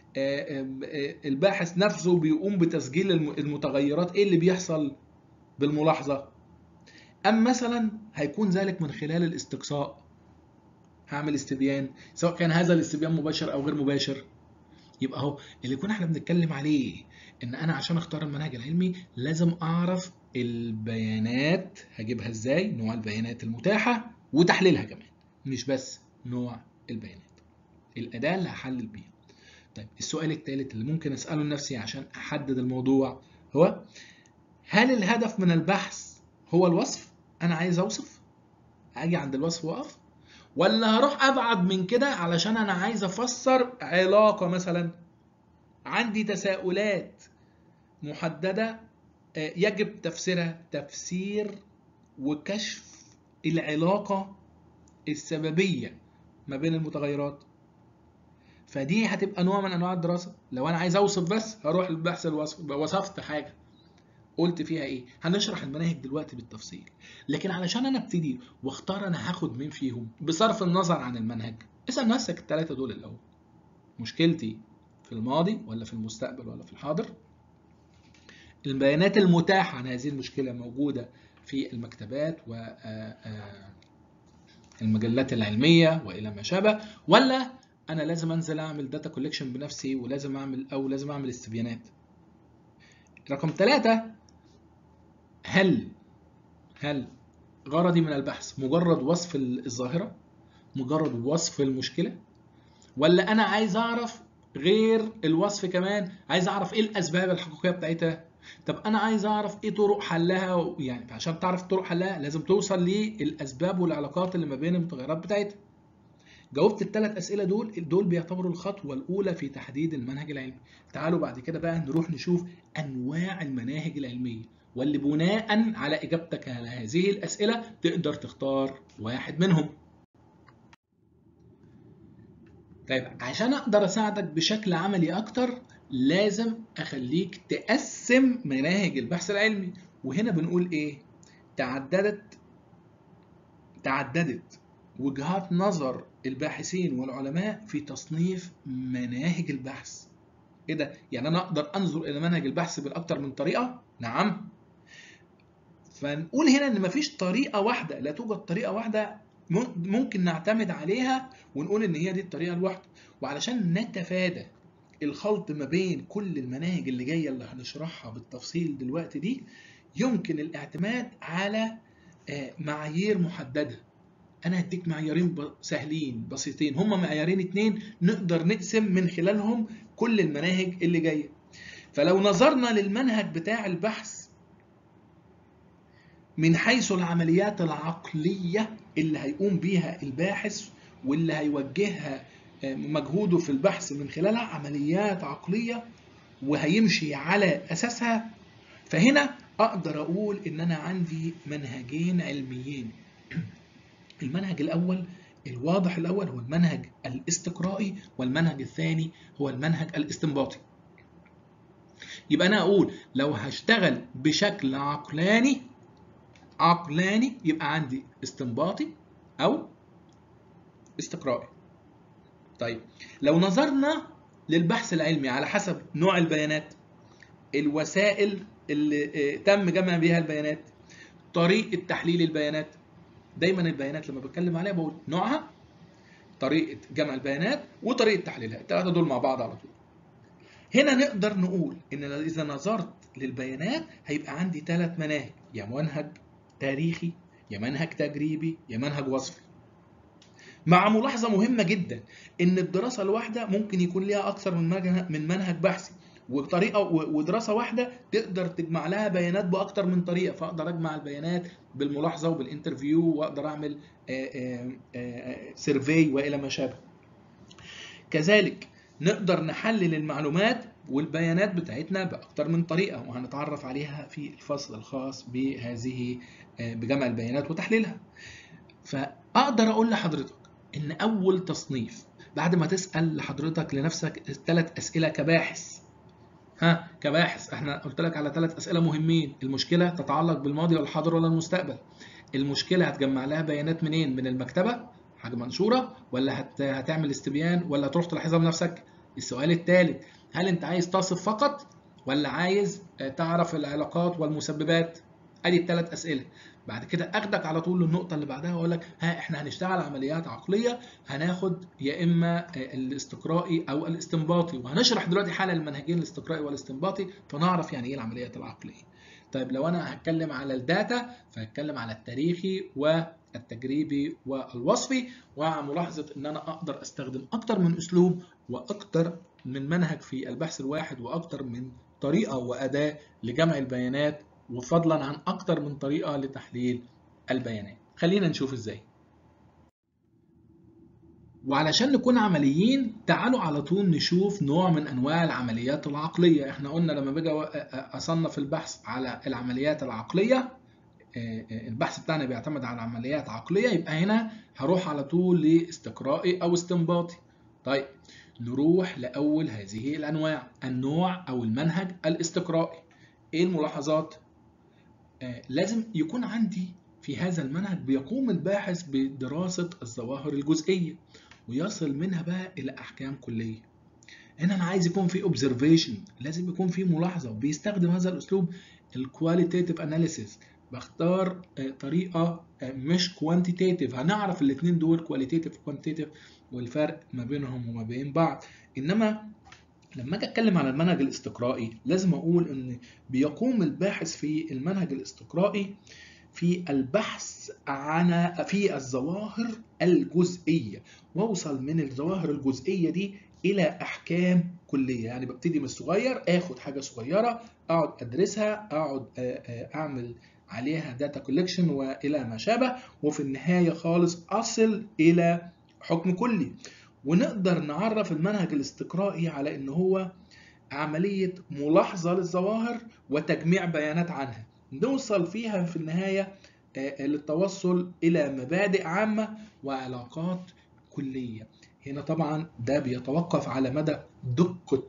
الباحث نفسه بيقوم بتسجيل المتغيرات، ايه اللي بيحصل بالملاحظه؟ ام مثلا هيكون ذلك من خلال الاستقصاء، هعمل استبيان، سواء كان هذا الاستبيان مباشر او غير مباشر. يبقى اهو اللي كنا احنا بنتكلم عليه، ان انا عشان اختار المنهج العلمي لازم اعرف البيانات هجيبها ازاي، نوع البيانات المتاحه وتحليلها كمان، مش بس نوع البيانات، الاداه اللي هحلل بيها. طيب السؤال الثالث اللي ممكن اساله لنفسي عشان احدد الموضوع هو، هل الهدف من البحث هو الوصف؟ انا عايز اوصف، اجي عند الوصف واقف، ولا هروح ابعد من كده علشان انا عايز افسر علاقه مثلا، عندي تساؤلات محدده يجب تفسيرها، تفسير وكشف العلاقه السببيه ما بين المتغيرات. فدي هتبقى نوع من انواع الدراسه. لو انا عايز اوصف بس هروح للبحث الوصف، يبقى وصفت حاجه قلت فيها ايه. هنشرح المناهج دلوقتي بالتفصيل، لكن علشان انا ابتدي واختار انا هاخد مين فيهم بصرف النظر عن المنهج، اسال نفسك الثلاثه دول الاول، مشكلتي في الماضي ولا في المستقبل ولا في الحاضر؟ البيانات المتاحه عن هذه المشكله موجوده في المكتبات والمجلات العلميه والى ما شابه، ولا انا لازم انزل اعمل داتا كوليكشن بنفسي ولازم اعمل او لازم اعمل استبيانات؟ رقم ثلاثة، هل هل غرضي من البحث مجرد وصف الظاهرة، مجرد وصف المشكلة، ولا انا عايز اعرف غير الوصف كمان، عايز اعرف ايه الاسباب الحقيقية بتاعتها؟ طب انا عايز اعرف ايه طرق حلها، يعني عشان تعرف طرق حلها لازم توصل للاسباب والعلاقات اللي ما بين المتغيرات بتاعتها. جاوبت الثلاث اسئله دول، دول بيعتبروا الخطوه الاولى في تحديد المنهج العلمي. تعالوا بعد كده بقى نروح نشوف انواع المناهج العلميه، واللي بناء على اجابتك على هذه الاسئله تقدر تختار واحد منهم. طيب عشان اقدر اساعدك بشكل عملي اكتر لازم اخليك تقسم مناهج البحث العلمي. وهنا بنقول ايه؟ تعددت تعددت وجهات نظر الباحثين والعلماء في تصنيف مناهج البحث. ايه ده؟ يعني انا اقدر انظر الى منهج البحث باكتر من طريقه؟ نعم. فنقول هنا ان مفيش طريقه واحده، لا توجد طريقه واحده ممكن نعتمد عليها ونقول ان هي دي الطريقه الواحده. وعلشان نتفادى الخلط ما بين كل المناهج اللي جايه اللي هنشرحها بالتفصيل دلوقتي دي، يمكن الاعتماد على معايير محدده. انا هديك معيارين سهلين بسيطين، هما معيارين اتنين نقدر نقسم من خلالهم كل المناهج اللي جايه. فلو نظرنا للمنهج بتاع البحث من حيث العمليات العقليه اللي هيقوم بيها الباحث واللي هيوجهها مجهوده في البحث من خلالها، عمليات عقليه وهيمشي على اساسها، فهنا اقدر اقول ان انا عندي منهجين علميين. المنهج الأول الواضح الأول هو المنهج الاستقرائي، والمنهج الثاني هو المنهج الاستنباطي. يبقى أنا أقول لو هشتغل بشكل عقلاني عقلاني يبقى عندي استنباطي أو استقرائي. طيب لو نظرنا للبحث العلمي على حسب نوع البيانات، الوسائل اللي تم جمع بيها البيانات، طريقة تحليل البيانات. دايما البيانات لما بتكلم عليها بقول نوعها، طريقة جمع البيانات، وطريقة تحليلها، الثلاثة دول مع بعض على طول. هنا نقدر نقول إن إذا نظرت للبيانات هيبقى عندي ثلاث مناهج، يا منهج تاريخي، يا منهج تجريبي، يا منهج وصفي. مع ملاحظة مهمة جدا إن الدراسة الواحدة ممكن يكون ليها أكثر من منهج بحثي، وطريقة ودراسة واحدة تقدر تجمع لها بيانات بأكتر من طريقة، فأقدر أجمع البيانات بالملاحظة وبالانترفيو، وأقدر أعمل سيرفي وإلى ما شابه. كذلك نقدر نحلل المعلومات والبيانات بتاعتنا بأكتر من طريقة، وهنتعرف عليها في الفصل الخاص بهذه بجمع البيانات وتحليلها. فأقدر أقول لحضرتك إن أول تصنيف بعد ما تسأل لحضرتك لنفسك ثلاث أسئلة كباحث، ها كباحث احنا قلت لك على ثلاث أسئلة مهمين. المشكلة تتعلق بالماضي ولا الحاضر ولا المستقبل. المشكلة هتجمع لها بيانات منين؟ من المكتبة حاجة منشورة، ولا هت... هتعمل استبيان، ولا تروح تلاحظها بنفسك؟ السؤال الثالث، هل انت عايز تصف فقط ولا عايز تعرف العلاقات والمسببات؟ ادي الثلاث أسئلة. بعد كده اخدك على طول للنقطة اللي بعدها واقول لك ها احنا هنشتغل عمليات عقلية، هناخد يا اما الاستقرائي او الاستنباطي، وهنشرح دلوقتي حالا المنهجين الاستقرائي والاستنباطي فنعرف يعني ايه العمليات العقلية. طيب لو انا هتكلم على الداتا فهتكلم على التاريخي والتجريبي والوصفي، ومع ملاحظة ان انا اقدر استخدم اكتر من اسلوب واكتر من منهج في البحث الواحد، واكتر من طريقة واداة لجمع البيانات، وفضلا عن اكتر من طريقة لتحليل البيانات. خلينا نشوف ازاي. وعلشان نكون عمليين تعالوا على طول نشوف نوع من انواع العمليات العقلية. احنا قلنا لما باجي اصنف البحث على العمليات العقلية، البحث بتاعنا بيعتمد على عمليات عقلية، يبقى هنا هروح على طول لاستقرائي او استنباطي. طيب نروح لاول هذه الانواع، النوع او المنهج الاستقرائي. ايه الملاحظات؟ آه لازم يكون عندي في هذا المنهج بيقوم الباحث بدراسة الظواهر الجزئية ويصل منها بقى إلى أحكام كلية. هنا أنا عايز يكون في observation، لازم يكون في ملاحظة، وبيستخدم هذا الأسلوب الكواليتيتيف أناليسيس. بختار آه طريقة آه مش كوانتيتيف، هنعرف الاثنين دول كواليتيتيف وكوانتيتيف والفرق ما بينهم وما بين بعض. إنما لما اجي اتكلم عن المنهج الاستقرائي لازم اقول ان بيقوم الباحث في المنهج الاستقرائي في البحث عن في الظواهر الجزئيه، واوصل من الظواهر الجزئيه دي الى احكام كليه. يعني ببتدي من الصغير، اخد حاجه صغيره اقعد ادرسها، اقعد اعمل عليها داتا كولكشن والى ما شابه، وفي النهايه خالص اصل الى حكم كلي. ونقدر نعرف المنهج الاستقرائي على ان هو عملية ملاحظة للظواهر وتجميع بيانات عنها، نوصل فيها في النهاية للتوصل إلى مبادئ عامة وعلاقات كلية. هنا طبعا ده بيتوقف على مدى دقة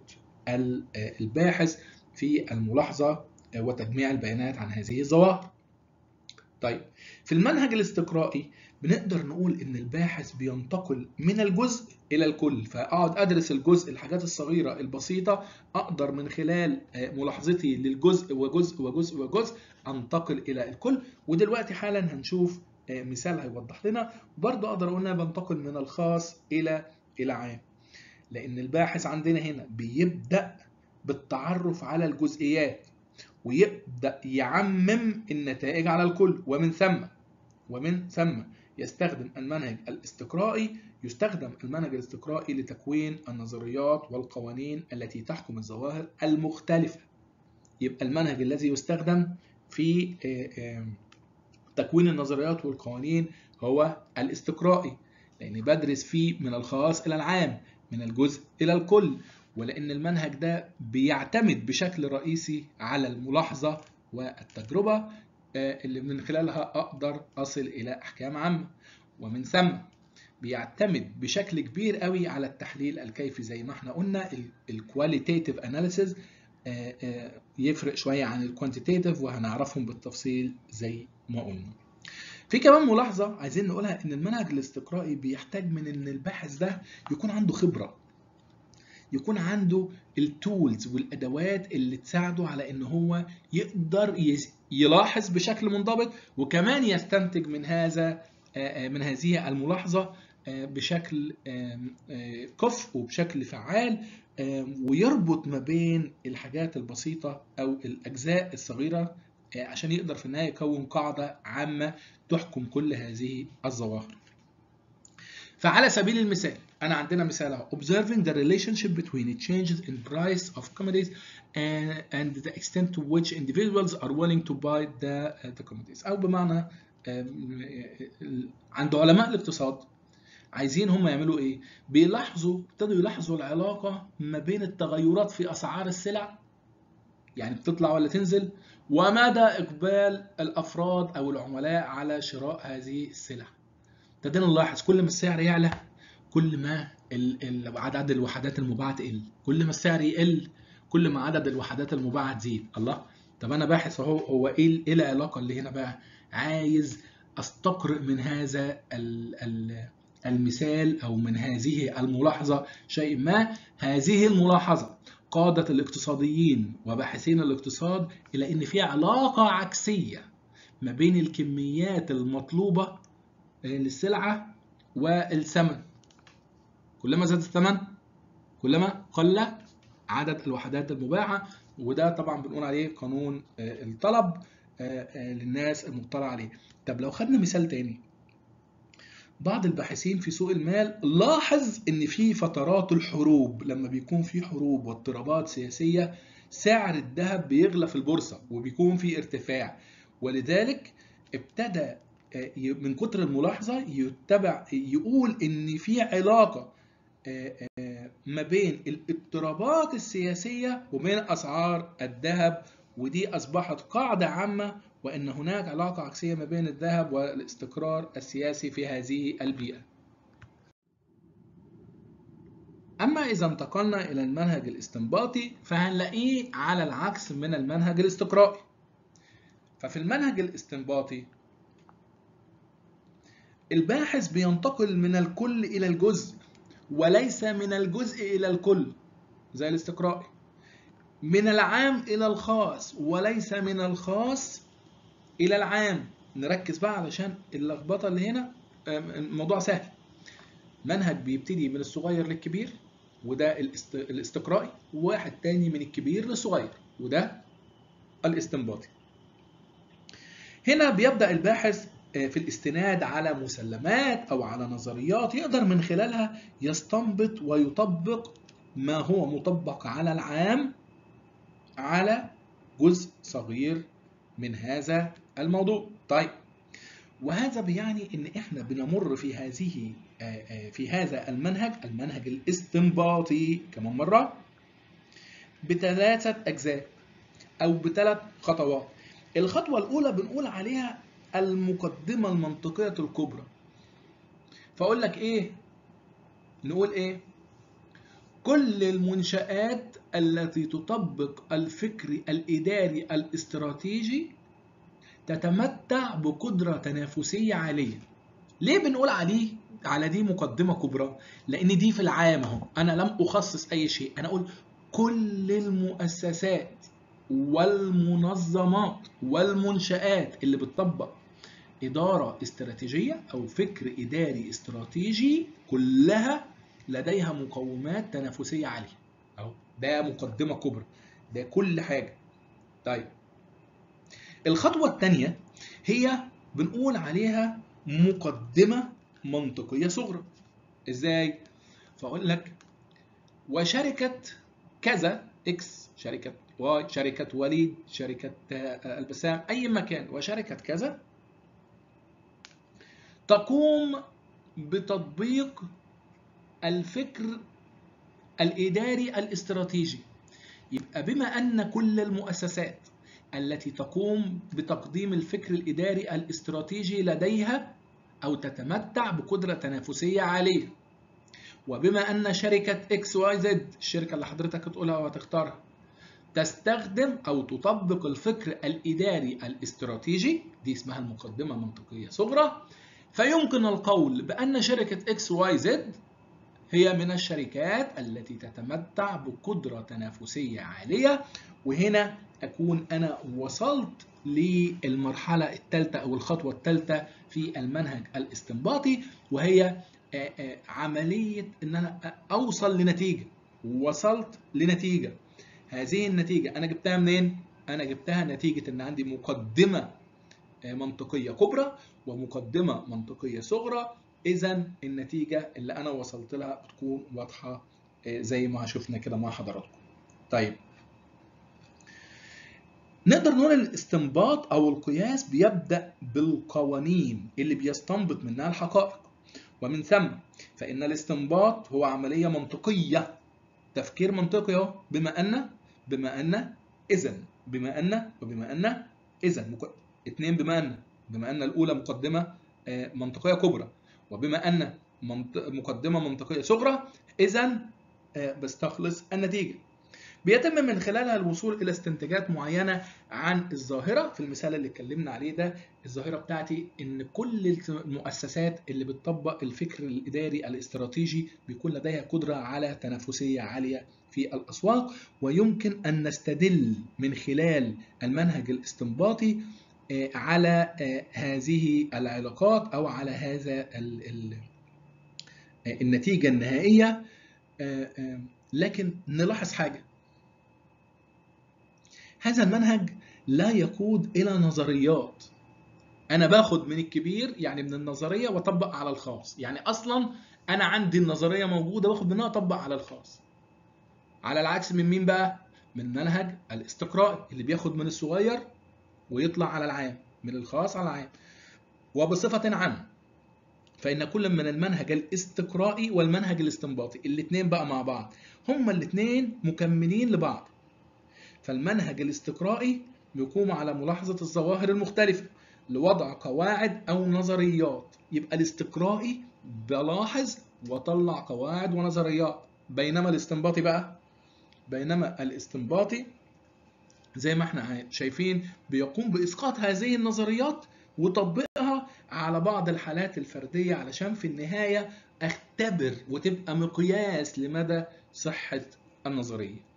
الباحث في الملاحظة وتجميع البيانات عن هذه الظواهر. طيب في المنهج الاستقرائي بنقدر نقول ان الباحث بينتقل من الجزء الى الكل، فاقعد ادرس الجزء، الحاجات الصغيره البسيطه، اقدر من خلال ملاحظتي للجزء وجزء وجزء وجزء انتقل الى الكل. ودلوقتي حالا هنشوف مثال هيوضح لنا. برضه اقدر اقول ان انا بنتقل من الخاص الى الى عام، لان الباحث عندنا هنا بيبدا بالتعرف على الجزئيات ويبدأ يعمم النتائج على الكل، ومن ثم ومن ثم يستخدم المنهج الاستقرائي يستخدم المنهج الاستقرائي لتكوين النظريات والقوانين التي تحكم الظواهر المختلفة. يبقى المنهج الذي يستخدم في تكوين النظريات والقوانين هو الاستقرائي، لأني بدرس فيه من الخاص إلى العام، من الجزء إلى الكل، ولأن المنهج ده بيعتمد بشكل رئيسي على الملاحظة والتجربة اللي من خلالها أقدر أصل إلى أحكام عامة، ومن ثم بيعتمد بشكل كبير قوي على التحليل الكيفي زي ما احنا قلنا الكواليتيتيف أناليسيز، يفرق شوية عن الكوانتيتيف وهنعرفهم بالتفصيل زي ما قلنا. في كمان ملاحظة عايزين نقولها، إن المنهج الاستقرائي بيحتاج من إن الباحث ده يكون عنده خبرة. يكون عنده التولز والادوات اللي تساعده على ان هو يقدر يلاحظ بشكل منضبط، وكمان يستنتج من هذا من هذه الملاحظه بشكل كفء وبشكل فعال، ويربط ما بين الحاجات البسيطه او الاجزاء الصغيره عشان يقدر في النهايه يكون قاعده عامه تحكم كل هذه الظواهر. فعلى سبيل المثال أنا عندنا مثال أهو observing the relationship between changes in price of commodities and, and the extent to which individuals are willing to buy the, the commodities. أو بمعنى عند علماء الاقتصاد عايزين هم يعملوا إيه؟ بيلاحظوا ابتدوا يلاحظوا العلاقة ما بين التغيرات في أسعار السلع، يعني بتطلع ولا تنزل، ومدى إقبال الأفراد أو العملاء على شراء هذه السلع. ابتدينا نلاحظ كل ما السعر يعلى كل ما عدد الوحدات المباعة تقل، كل ما السعر يقل كل ما عدد الوحدات المباعة تزيد. الله، طب انا باحث اهو هو ايه ايه العلاقه اللي هنا بقى؟ عايز استقرئ من هذا المثال او من هذه الملاحظه شيء ما. هذه الملاحظه قادت الاقتصاديين وباحثين الاقتصاد الى ان في علاقه عكسيه ما بين الكميات المطلوبه للسلعه والثمن. كلما زاد الثمن كلما قل عدد الوحدات المباعة، وده طبعا بنقول عليه قانون الطلب للناس المطلع عليه. طب لو خدنا مثال تاني، بعض الباحثين في سوق المال لاحظ ان في فترات الحروب، لما بيكون في حروب واضطرابات سياسية سعر الذهب بيغلى في البورصة وبيكون في ارتفاع، ولذلك ابتدى من كتر الملاحظة يتبع يقول ان في علاقة ما بين الاضطرابات السياسية وبين أسعار الذهب، ودي أصبحت قاعدة عامة، وأن هناك علاقة عكسية ما بين الذهب والاستقرار السياسي في هذه البيئة. أما إذا انتقلنا إلى المنهج الاستنباطي فهنلاقيه على العكس من المنهج الاستقرائي. ففي المنهج الاستنباطي الباحث بينتقل من الكل إلى الجزء وليس من الجزء إلى الكل زي الاستقرائي، من العام إلى الخاص وليس من الخاص إلى العام. نركز بقى علشان اللخبطة اللي هنا الموضوع سهل. منهج بيبتدي من الصغير للكبير وده الاستقرائي، وواحد تاني من الكبير للصغير وده الاستنباطي. هنا بيبدأ الباحث في الاستناد على مسلمات أو على نظريات يقدر من خلالها يستنبط ويطبق ما هو مطبق على العام على جزء صغير من هذا الموضوع. طيب، وهذا بيعني إن إحنا بنمر في هذه في هذا المنهج المنهج الاستنباطي كمان مرة بثلاثة أجزاء أو بثلاث خطوات. الخطوة الأولى بنقول عليها المقدمة المنطقية الكبرى. فأقول لك إيه؟ نقول إيه؟ كل المنشآت التي تطبق الفكر الإداري الاستراتيجي تتمتع بقدرة تنافسية عالية. ليه بنقول عليه على دي مقدمة كبرى؟ لأن دي في العام أهو، أنا لم أخصص أي شيء، أنا أقول كل المؤسسات والمنظمات والمنشآت اللي بتطبق إدارة استراتيجية أو فكر إداري استراتيجي كلها لديها مقومات تنافسية عالية. أهو ده مقدمة كبرى، ده كل حاجة. طيب، الخطوة الثانية هي بنقول عليها مقدمة منطقية صغرى. إزاي؟ فأقول لك وشركة كذا إكس، شركة واي، شركة وليد، شركة البسام، أي مكان، وشركة كذا تقوم بتطبيق الفكر الإداري الاستراتيجي. يبقى بما أن كل المؤسسات التي تقوم بتقديم الفكر الإداري الاستراتيجي لديها أو تتمتع بقدرة تنافسية عالية، وبما أن شركة إكس واي زد الشركة اللي حضرتك تقولها وهتختارها تستخدم أو تطبق الفكر الإداري الاستراتيجي، دي اسمها المقدمة المنطقية صغرى، فيمكن القول بأن شركة إكس واي زد هي من الشركات التي تتمتع بقدرة تنافسية عالية. وهنا أكون أنا وصلت للمرحلة الثالثة أو الخطوة الثالثة في المنهج الاستنباطي، وهي عملية إن أنا أوصل لنتيجة. وصلت لنتيجة، هذه النتيجة أنا جبتها منين؟ أنا جبتها نتيجة إن عندي مقدمة منطقية كبرى ومقدمة منطقية صغرى. إذا النتيجة اللي أنا وصلت لها بتكون واضحة زي ما شفنا كده مع حضراتكم. طيب، نقدر نقول الاستنباط أو القياس بيبدأ بالقوانين اللي بيستنبط منها الحقائق، ومن ثم فإن الاستنباط هو عملية منطقية، تفكير منطقي اهو. بما أن بما أن إذا بما أن وبما أن إذا مك... اتنين بما أن بما أن الأولى مقدمة منطقية كبرى، وبما أن منط... مقدمة منطقية صغرى، إذا بستخلص النتيجة. بيتم من خلالها الوصول إلى استنتاجات معينة عن الظاهرة. في المثال اللي اتكلمنا عليه ده، الظاهرة بتاعتي إن كل المؤسسات اللي بتطبق الفكر الإداري الاستراتيجي بيكون لديها قدرة على تنافسية عالية في الأسواق، ويمكن أن نستدل من خلال المنهج الاستنباطي على هذه العلاقات أو على هذا النتيجة النهائية. لكن نلاحظ حاجة، هذا المنهج لا يقود إلى نظريات. أنا باخد من الكبير يعني من النظرية وأطبق على الخاص. يعني أصلا أنا عندي النظرية موجودة واخد منها أطبق على الخاص. على العكس من مين بقى؟ من منهج الاستقرائي اللي بياخد من الصغير ويطلع على العام، من الخاص على العام. وبصفة عامة فإن كل من المنهج الاستقرائي والمنهج الاستنباطي الاثنين بقى مع بعض هما الاثنين مكملين لبعض. فالمنهج الاستقرائي بيقوم على ملاحظة الظواهر المختلفة لوضع قواعد أو نظريات. يبقى الاستقرائي بلاحظ وطلع قواعد ونظريات، بينما الاستنباطي بقى بينما الاستنباطي زي ما احنا شايفين بيقوم بإسقاط هذه النظريات وتطبيقها على بعض الحالات الفردية علشان في النهاية اختبر وتبقى مقياس لمدى صحة النظرية.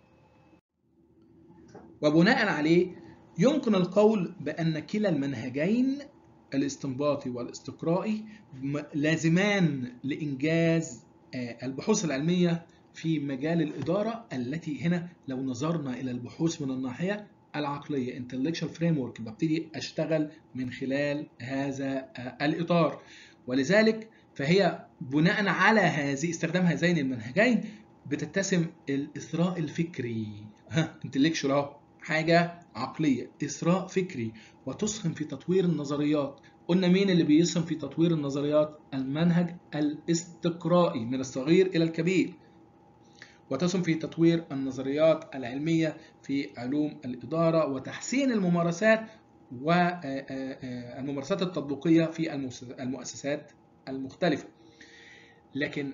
وبناء عليه يمكن القول بأن كلا المنهجين الاستنباطي والاستقرائي لازمان لإنجاز البحوث العلمية في مجال الإدارة، التي هنا لو نظرنا إلى البحوث من الناحية العقلية intellectual framework ببتدي أشتغل من خلال هذا الإطار. ولذلك فهي بناء على هذه استخدام هذين المنهجين بتتسم الإثراء الفكري. ها intellectual اهو حاجة عقلية، إثراء فكري، وتسهم في تطوير النظريات. قلنا مين اللي بيسهم في تطوير النظريات؟ المنهج الاستقرائي من الصغير إلى الكبير. وتسهم في تطوير النظريات العلمية في علوم الإدارة وتحسين الممارسات والممارسات التطبيقية في المؤسسات المختلفة. لكن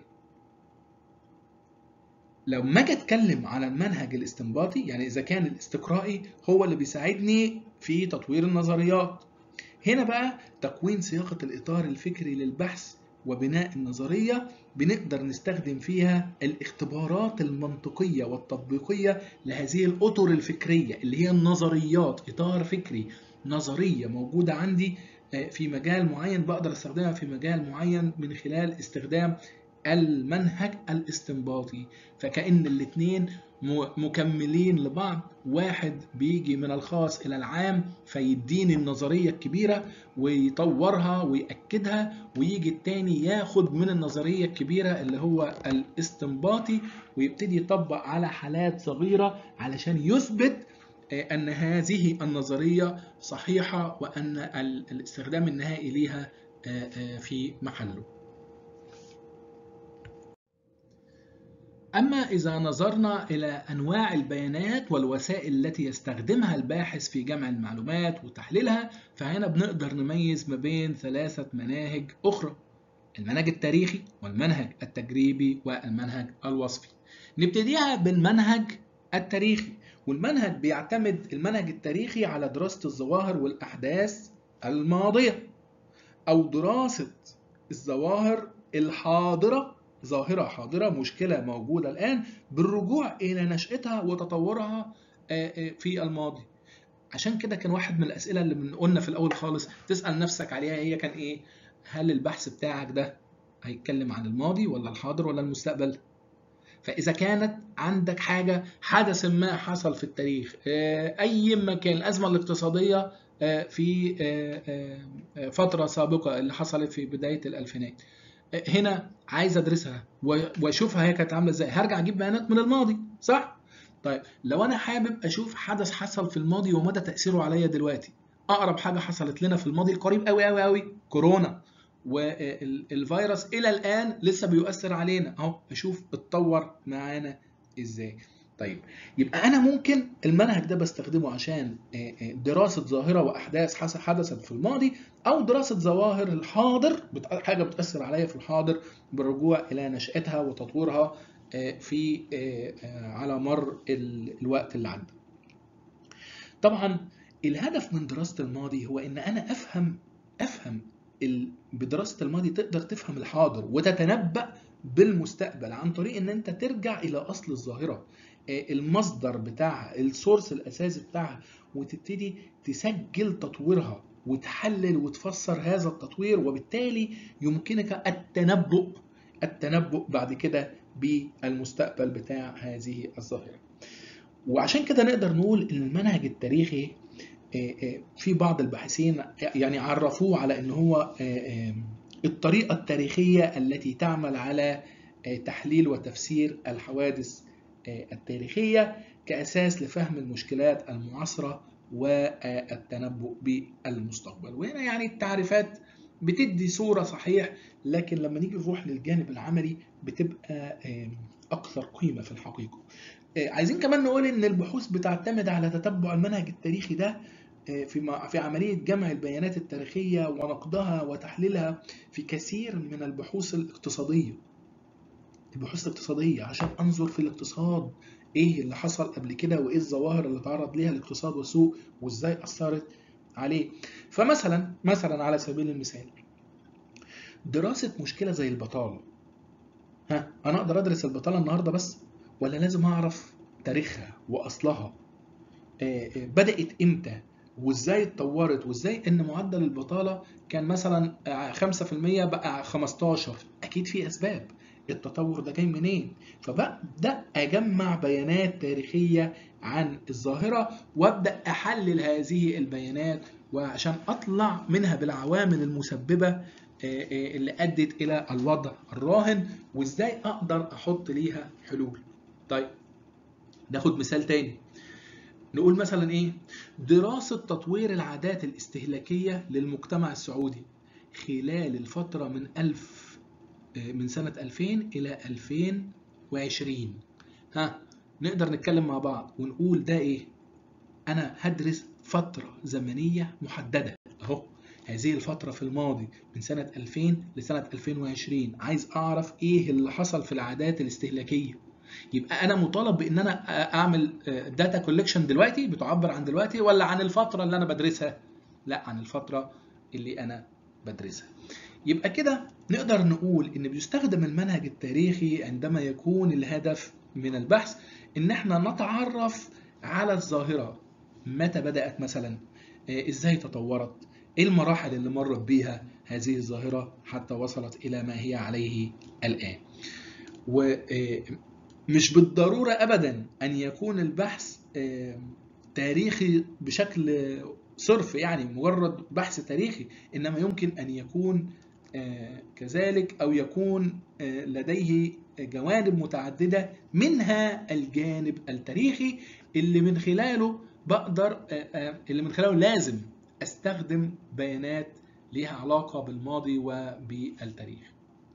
لو ما اجي اتكلم على المنهج الاستنباطي، يعني اذا كان الاستقرائي هو اللي بيساعدني في تطوير النظريات، هنا بقى تكوين صياغة الاطار الفكري للبحث وبناء النظرية بنقدر نستخدم فيها الاختبارات المنطقية والتطبيقية لهذه الاطر الفكرية اللي هي النظريات. اطار فكري، نظرية موجودة عندي في مجال معين بقدر استخدمها في مجال معين من خلال استخدام المنهج الاستنباطي. فكأن الاثنين مكملين لبعض، واحد بيجي من الخاص إلى العام فيديني النظرية الكبيرة ويطورها ويأكدها، ويجي التاني ياخد من النظرية الكبيرة اللي هو الاستنباطي ويبتدي يطبق على حالات صغيرة علشان يثبت أن هذه النظرية صحيحة وأن الاستخدام النهائي ليها في محله. أما إذا نظرنا إلى أنواع البيانات والوسائل التي يستخدمها الباحث في جمع المعلومات وتحليلها، فهنا بنقدر نميز ما بين ثلاثة مناهج أخرى: المنهج التاريخي والمنهج التجريبي والمنهج الوصفي. نبتديها بالمنهج التاريخي، والمنهج بيعتمد المنهج التاريخي على دراسة الظواهر والأحداث الماضية أو دراسة الظواهر الحاضرة ظاهرة حاضرة، مشكلة موجودة الآن، بالرجوع إلى نشأتها وتطورها في الماضي. عشان كده كان واحد من الأسئلة اللي قلنا في الأول خالص تسأل نفسك عليها هي كان إيه؟ هل البحث بتاعك ده هيتكلم عن الماضي ولا الحاضر ولا المستقبل؟ فإذا كانت عندك حاجة حدث ما حصل في التاريخ، أي مكان الأزمة الاقتصادية في فترة سابقة اللي حصلت في بداية الألفينات، هنا عايز أدرسها وأشوفها هي كانت عاملة إزاي، هرجع أجيب بيانات من الماضي، صح؟ طيب لو أنا حابب أشوف حدث حصل في الماضي ومدى تأثيره عليا دلوقتي، أقرب حاجة حصلت لنا في الماضي القريب أوي أوي أوي كورونا، والفيروس الى الان لسه بيؤثر علينا اهو، اشوف اتطور معانا ازاي. طيب يبقى انا ممكن المنهج ده بستخدمه عشان دراسه ظاهره واحداث حدثت في الماضي، او دراسه ظواهر الحاضر، حاجه بتاثر عليا في الحاضر بالرجوع الى نشاتها وتطويرها في على مر الوقت اللي عدى. طبعا الهدف من دراسه الماضي هو ان انا افهم افهم بدراسة الماضي تقدر تفهم الحاضر وتتنبأ بالمستقبل عن طريق ان انت ترجع الى اصل الظاهرة، المصدر بتاعها، السورس الاساسي بتاعها، وتبتدي تسجل تطويرها وتحلل وتفسر هذا التطوير، وبالتالي يمكنك التنبؤ التنبؤ بعد كده بالمستقبل بتاع هذه الظاهرة. وعشان كده نقدر نقول ان المنهج التاريخي في بعض الباحثين يعني عرفوه على ان هو الطريقة التاريخية التي تعمل على تحليل وتفسير الحوادث التاريخية كأساس لفهم المشكلات المعاصرة والتنبؤ بالمستقبل. وهنا يعني التعريفات بتدي صورة صحيح، لكن لما نيجي نروح للجانب العملي بتبقى أكثر قيمة في الحقيقة. عايزين كمان نقول ان البحوث بتعتمد على تتبع المنهج التاريخي ده في في عملية جمع البيانات التاريخية ونقدها وتحليلها في كثير من البحوث الاقتصادية. البحوث الاقتصادية عشان أنظر في الاقتصاد إيه اللي حصل قبل كده، وإيه الظواهر اللي تعرض ليها الاقتصاد والسوق وإزاي أثرت عليه. فمثلا مثلا على سبيل المثال دراسة مشكلة زي البطالة، ها أنا أقدر أدرس البطالة النهاردة بس، ولا لازم أعرف تاريخها وأصلها، بدأت إمتى وإزاي اتطورت، وإزاي إن معدل البطالة كان مثلا خمسة في المية بقى خمستاشر، أكيد في أسباب، التطور ده جاي منين؟ فببدأ أجمع بيانات تاريخية عن الظاهرة وأبدأ أحلل هذه البيانات، وعشان أطلع منها بالعوامل المسببة اللي أدت إلى الوضع الراهن، وإزاي أقدر أحط ليها حلول. طيب ناخد مثال تاني، نقول مثلا ايه؟ دراسة تطوير العادات الاستهلاكية للمجتمع السعودي خلال الفترة من ألف من سنة ألفين إلى ألفين وعشرين. ها نقدر نتكلم مع بعض ونقول ده ايه؟ أنا هدرس فترة زمنية محددة أهو، هذه الفترة في الماضي من سنة ألفين لسنة ألفين وعشرين، عايز أعرف إيه اللي حصل في العادات الاستهلاكية. يبقى انا مطالب بان انا اعمل داتا كولكشن دلوقتي بتعبر عن دلوقتي، ولا عن الفتره اللي انا بدرسها؟ لا، عن الفتره اللي انا بدرسها. يبقى كده نقدر نقول ان بيستخدم المنهج التاريخي عندما يكون الهدف من البحث ان احنا نتعرف على الظاهره، متى بدات مثلا، ازاي تطورت، ايه المراحل اللي مرت بيها هذه الظاهره حتى وصلت الى ما هي عليه الان. و مش بالضرورة أبدا أن يكون البحث تاريخي بشكل صرف، يعني مجرد بحث تاريخي، إنما يمكن أن يكون كذلك، أو يكون لديه جوانب متعددة منها الجانب التاريخي اللي من خلاله بقدر اللي من خلاله لازم أستخدم بيانات لها علاقة بالماضي وبالتاريخ.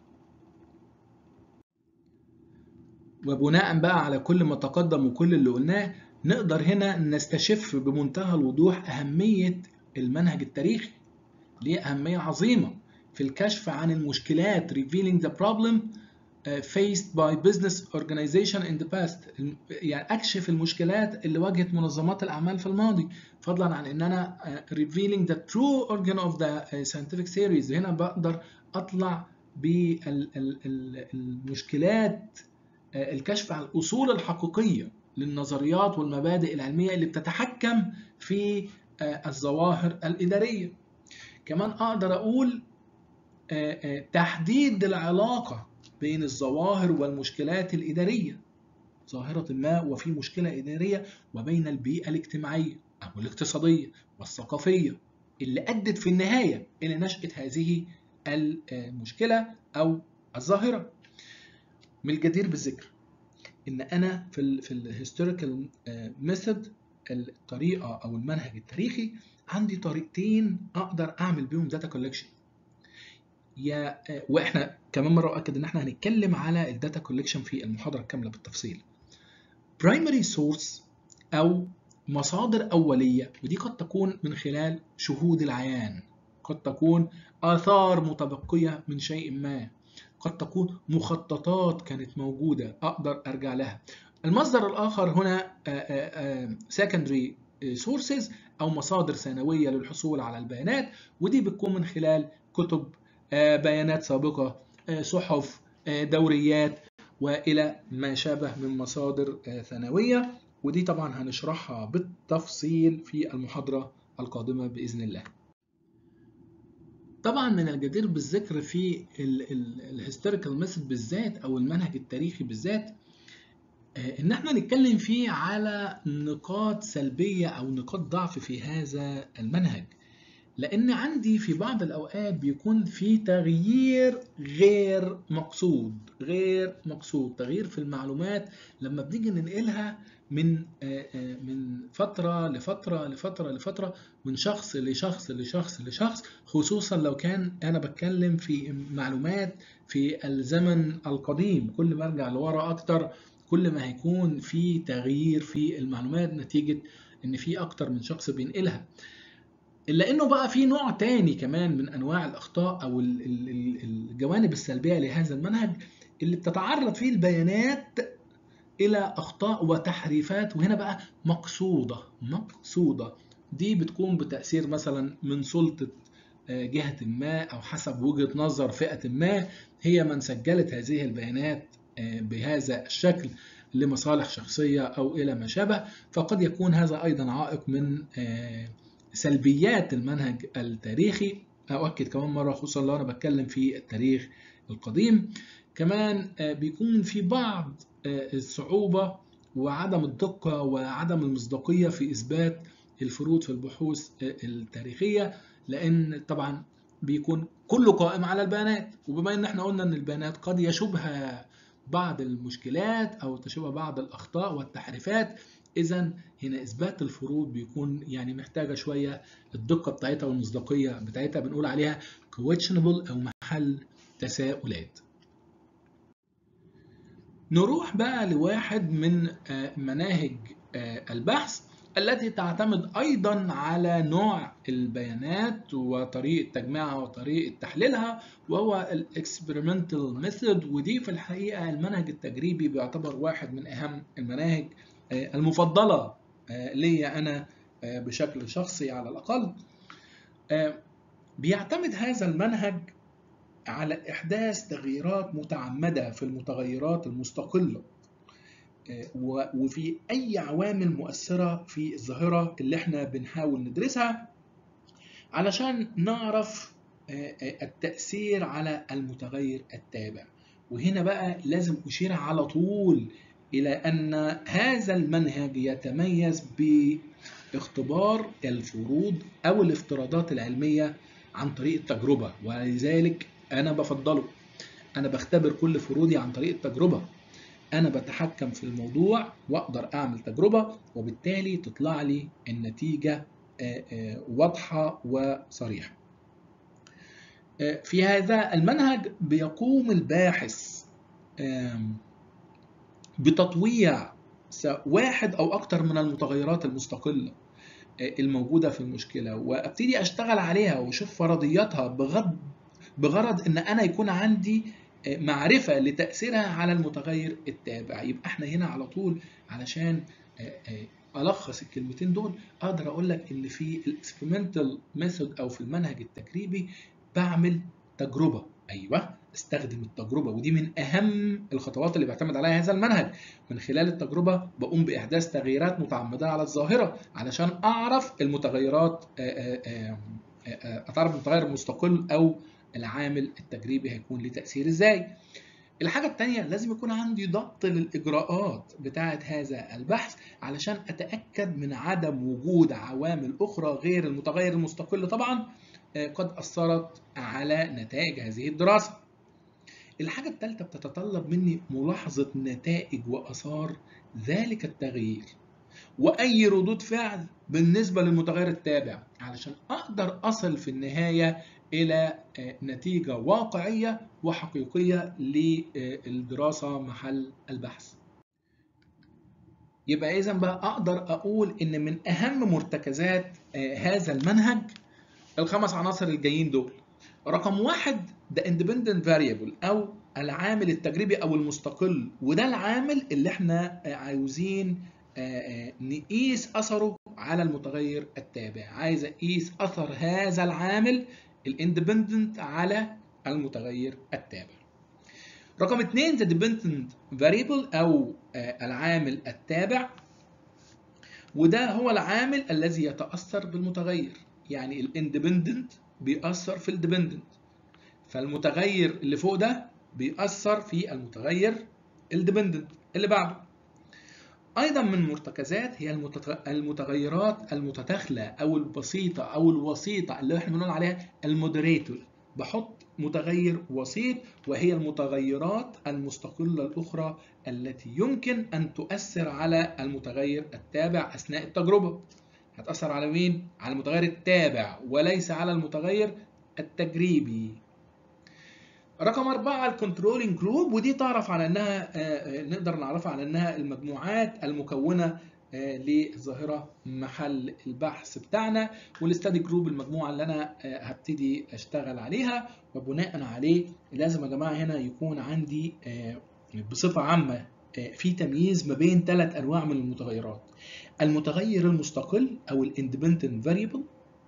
وبناء بقى على كل ما تقدم وكل اللي قلناه، نقدر هنا نستشف بمنتهى الوضوح أهمية المنهج التاريخي. ليه أهمية عظيمة في الكشف عن المشكلات revealing the problem faced by business organization in the past، يعني أكشف المشكلات اللي واجهت منظمات الأعمال في الماضي، فضلا عن إن أنا revealing the true organ of the scientific theories. هنا بقدر أطلع بالمشكلات، الكشف عن الأصول الحقيقية للنظريات والمبادئ العلمية اللي بتتحكم في الظواهر الإدارية. كمان أقدر أقول تحديد العلاقة بين الظواهر والمشكلات الإدارية، ظاهرة ما وفي مشكلة إدارية، وبين البيئة الاجتماعية أو الاقتصادية والثقافية اللي أدت في النهاية إلى نشأة هذه المشكلة أو الظاهرة. من الجدير بالذكر إن أنا في ال في الهيستوريكال ميثود، الطريقة أو المنهج التاريخي، عندي طريقتين أقدر أعمل بيهم داتا كولكشن. يا واحنا كمان مره اؤكد ان احنا هنتكلم على الداتا كولكشن في المحاضره الكامله بالتفصيل. برايمري سورس او مصادر اوليه، ودي قد تكون من خلال شهود العيان، قد تكون اثار متبقيه من شيء ما، قد تكون مخططات كانت موجوده اقدر ارجع لها. المصدر الاخر هنا secondary sources او مصادر ثانويه للحصول على البيانات، ودي بتكون من خلال كتب، بيانات سابقة، صحف، دوريات، وإلى ما شابه من مصادر ثانوية، ودي طبعا هنشرحها بالتفصيل في المحاضرة القادمة بإذن الله. طبعا من الجدير بالذكر في الهيستوريكال ميثود بالذات أو المنهج التاريخي بالذات إن احنا نتكلم فيه على نقاط سلبية أو نقاط ضعف في هذا المنهج، لأن عندي في بعض الأوقات بيكون في تغيير غير مقصود غير مقصود تغيير في المعلومات لما بنيجي ننقلها من من فترة لفترة لفترة لفترة، من شخص لشخص لشخص لشخص، خصوصا لو كان أنا بتكلم في معلومات في الزمن القديم. كل ما أرجع لورا أكتر كل ما هيكون في تغيير في المعلومات نتيجة إن في أكتر من شخص بينقلها. إلا إنه بقى في نوع تاني كمان من أنواع الأخطاء أو الجوانب السلبية لهذا المنهج اللي بتتعرض فيه البيانات إلى أخطاء وتحريفات، وهنا بقى مقصودة مقصودة دي بتكون بتأثير مثلا من سلطة جهة ما أو حسب وجهة نظر فئة ما هي من سجلت هذه البيانات بهذا الشكل لمصالح شخصية أو إلى ما شابه. فقد يكون هذا أيضا عائق من سلبيات المنهج التاريخي. أؤكد كمان مرة خصوصا لو أنا بتكلم في التاريخ القديم، كمان بيكون في بعض الصعوبة وعدم الدقة وعدم المصداقية في إثبات الفروض في البحوث التاريخية، لأن طبعا بيكون كله قائم على البيانات، وبما إن احنا قلنا إن البيانات قد يشوبها بعض المشكلات أو تشوبها بعض الأخطاء والتحريفات، إذا هنا إثبات الفروض بيكون يعني محتاجة شوية الدقة بتاعتها والمصداقية بتاعتها، بنقول عليها questionable أو محل تساؤلات. نروح بقى لواحد من مناهج البحث التي تعتمد أيضا على نوع البيانات وطريقة تجميعها وطريقة تحليلها، وهو الاكسبيرمنتال ميثود. ودي في الحقيقة المنهج التجريبي بيعتبر واحد من أهم المناهج المفضلة لي أنا بشكل شخصي على الأقل. بيعتمد هذا المنهج على إحداث تغييرات متعمدة في المتغيرات المستقلة وفي أي عوامل مؤثرة في الظاهرة اللي احنا بنحاول ندرسها علشان نعرف التأثير على المتغير التابع. وهنا بقى لازم أشير على طول إلى أن هذا المنهج يتميز باختبار الفروض أو الافتراضات العلمية عن طريق التجربة، ولذلك أنا بفضله. أنا بختبر كل فروضي عن طريق التجربة، أنا بتحكم في الموضوع وأقدر أعمل تجربة، وبالتالي تطلع لي النتيجة واضحة وصريحة. في هذا المنهج بيقوم الباحث بتطويع واحد أو أكثر من المتغيرات المستقلة الموجودة في المشكلة، وأبتدي أشتغل عليها وأشوف فرضياتها بغض بغرض إن أنا يكون عندي معرفة لتأثيرها على المتغير التابع. يبقى احنا هنا على طول علشان ألخص الكلمتين دول أقدر أقول لك إن في الاكسبيرمنتال ميثود أو في المنهج التجريبي بعمل تجربة. أيوه، استخدم التجربة، ودي من أهم الخطوات اللي بيعتمد عليها هذا المنهج. من خلال التجربة بقوم بإحداث تغييرات متعمدة على الظاهرة علشان أعرف المتغيرات، أتعرف المتغير المستقل أو العامل التجريبي هيكون له تأثير إزاي. الحاجة التانية لازم يكون عندي ضبط للإجراءات بتاعة هذا البحث علشان أتأكد من عدم وجود عوامل أخرى غير المتغير المستقل طبعا قد أثرت على نتائج هذه الدراسة. الحاجة الثالثة بتتطلب مني ملاحظة نتائج وآثار ذلك التغيير وأي ردود فعل بالنسبة للمتغير التابع علشان أقدر أصل في النهاية إلى نتيجة واقعية وحقيقية للدراسة محل البحث. يبقى إذن بقى أقدر أقول إن من أهم مرتكزات هذا المنهج الخمس عناصر الجايين دول. رقم واحد ده independent variable أو العامل التجريبي أو المستقل، وده العامل اللي احنا عاوزين نقيس أثره على المتغير التابع. عايز أقيس أثر هذا العامل الاندبندنت على المتغير التابع. رقم اتنين the dependent variable أو العامل التابع، وده هو العامل الذي يتأثر بالمتغير. يعني الاندبندنت بيأثر في الديبندنت، فالمتغير اللي فوق ده بيأثر في المتغير الديبندنت اللي بعده. أيضا من مرتكزات هي المتغيرات المتداخلة أو البسيطة أو الوسيطة اللي احنا بنقول عليها المودريتور. بحط متغير وسيط وهي المتغيرات المستقلة الأخرى التي يمكن أن تؤثر على المتغير التابع أثناء التجربة. هتأثر على مين؟ على المتغير التابع وليس على المتغير التجريبي. رقم أربعة الكنترولينج جروب، ودي تعرف على أنها نقدر نعرفها على أنها المجموعات المكونة لظاهرة محل البحث بتاعنا، والاستادي جروب المجموعة اللي أنا هبتدي أشتغل عليها. وبناء عليه لازم يا جماعة هنا يكون عندي بصفة عامة في تمييز ما بين ثلاث أنواع من المتغيرات: المتغير المستقل أو الاندبندنت فاريبل،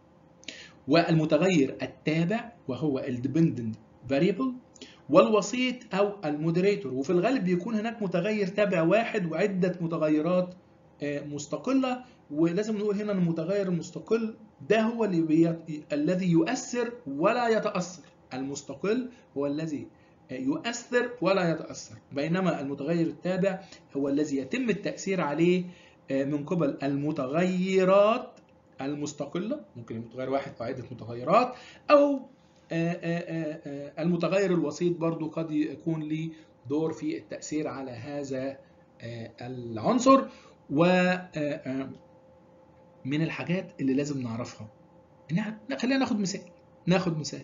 والمتغير التابع وهو الديبندنت فاريبل، والوسيط أو المودريتور. وفي الغالب بيكون هناك متغير تابع واحد وعدة متغيرات مستقلة. ولازم نقول هنا أن المتغير المستقل ده هو اللي بي... الذي يؤثر ولا يتأثر. المستقل هو الذي يؤثر ولا يتأثر، بينما المتغير التابع هو الذي يتم التأثير عليه من قبل المتغيرات المستقلة، ممكن متغير واحد أو عدة متغيرات، أو المتغير الوسيط برضو قد يكون لي دور في التأثير على هذا العنصر. ومن الحاجات اللي لازم نعرفها إن خلينا ناخد مثال ناخد مثال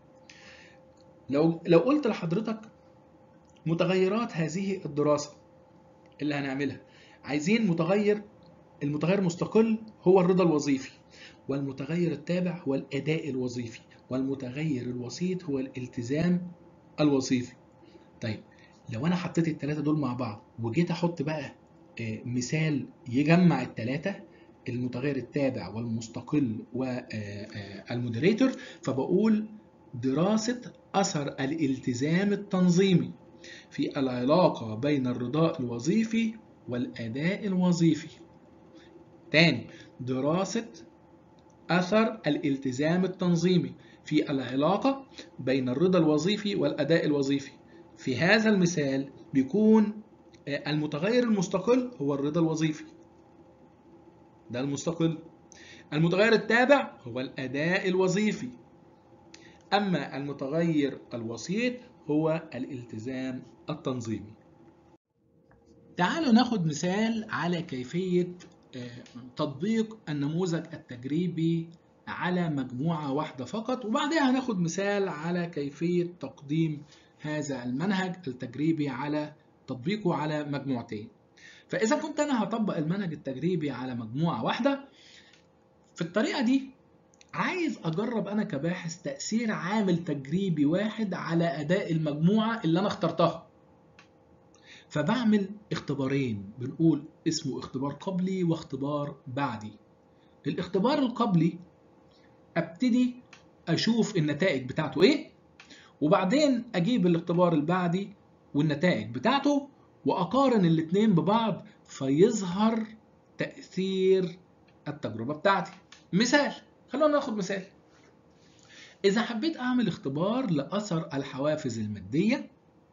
لو لو قلت لحضرتك متغيرات هذه الدراسة اللي هنعملها، عايزين متغير المتغير المستقل هو الرضا الوظيفي، والمتغير التابع هو الأداء الوظيفي، والمتغير الوسيط هو الالتزام الوظيفي. طيب لو أنا حطيت الثلاثة دول مع بعض وجيت أحط بقى مثال يجمع الثلاثة، المتغير التابع والمستقل والمودريتور، فبقول دراسة أثر الالتزام التنظيمي في العلاقة بين الرضاء الوظيفي والأداء الوظيفي. تاني، دراسة أثر الالتزام التنظيمي في العلاقة بين الرضا الوظيفي والأداء الوظيفي. في هذا المثال بيكون المتغير المستقل هو الرضا الوظيفي، ده المستقل. المتغير التابع هو الأداء الوظيفي، أما المتغير الوسيط هو الالتزام التنظيمي. تعالوا ناخد مثال على كيفية تطبيق النموذج التجريبي على مجموعة واحدة فقط، وبعدها هناخد مثال على كيفية تقديم هذا المنهج التجريبي على تطبيقه على مجموعتين. فإذا كنت أنا هطبق المنهج التجريبي على مجموعة واحدة، في الطريقة دي عايز أجرب أنا كباحث تأثير عامل تجريبي واحد على أداء المجموعة اللي أنا اخترتها. فبعمل اختبارين بنقول اسمه اختبار قبلي واختبار بعدي. الاختبار القبلي ابتدي اشوف النتائج بتاعته ايه، وبعدين اجيب الاختبار البعدي والنتائج بتاعته واقارن الاتنين ببعض فيظهر تأثير التجربة بتاعتي. مثال، خلونا ناخد مثال. إذا حبيت أعمل اختبار لأثر الحوافز المادية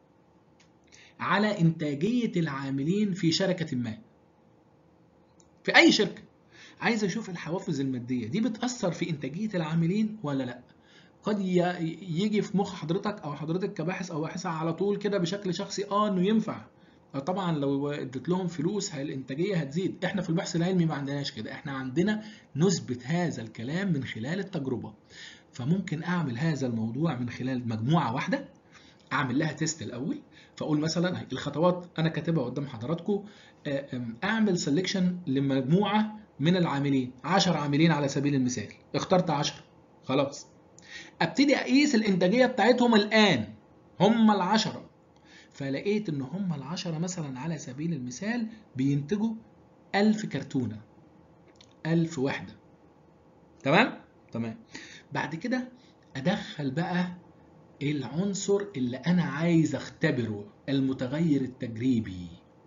على إنتاجية العاملين في شركة ما، في أي شركة، عايز أشوف الحوافز المادية دي بتأثر في إنتاجية العاملين ولا لأ. قد يجي في مخ حضرتك أو حضرتك كباحث أو باحثة على طول كده بشكل شخصي آه إنه ينفع. طبعا لو اديت لهم فلوس الانتاجيه هتزيد. احنا في البحث العلمي ما عندناش كده، احنا عندنا نثبت هذا الكلام من خلال التجربه. فممكن اعمل هذا الموضوع من خلال مجموعه واحده، اعمل لها تيست الاول، فاقول مثلا الخطوات انا كاتبها قدام حضراتكم. اعمل سيلكشن لمجموعه من العاملين، عشرة عاملين على سبيل المثال، اخترت عشرة خلاص. ابتدي اقيس الانتاجيه بتاعتهم الان، هم العشرة، فلقيت ان هم العشرة مثلا على سبيل المثال بينتجوا ألف كرتونة، ألف وحدة. تمام؟ تمام. بعد كده أدخل بقى العنصر اللي أنا عايز أختبره، المتغير التجريبي.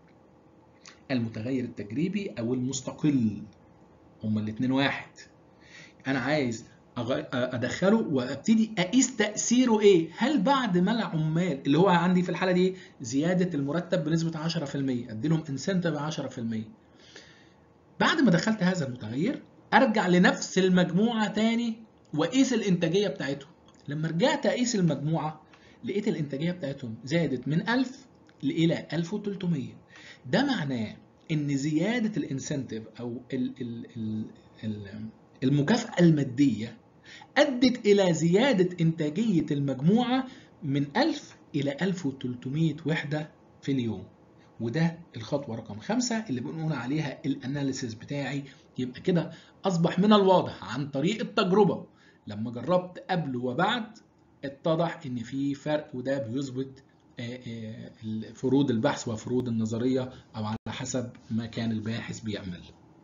المتغير التجريبي أو المستقل، هما الاتنين واحد. أنا عايز ادخله وابتدي اقيس تاثيره ايه. هل بعد ما العمال اللي هو عندي في الحاله دي زياده المرتب بنسبه عشرة في المية، ادي لهم انسنتيف عشرة في المية، بعد ما دخلت هذا المتغير ارجع لنفس المجموعه تاني واقيس الانتاجيه بتاعتهم. لما رجعت اقيس المجموعه لقيت الانتاجيه بتاعتهم زادت من ألف الى ألف وتلتمية. ده معناه ان زياده الانسنتيف او ال ال ال ال المكافأة المادية أدت إلى زيادة إنتاجية المجموعة من ألف إلى ألف وتلتمية وحدة في اليوم. وده الخطوة رقم خمسة اللي بنقول عليها الأناليسيس بتاعي. يبقى كده أصبح من الواضح عن طريق التجربة لما جربت قبل وبعد اتضح إن في فرق، وده بيثبت فروض البحث وفروض النظرية أو على حسب ما كان الباحث بيعمل.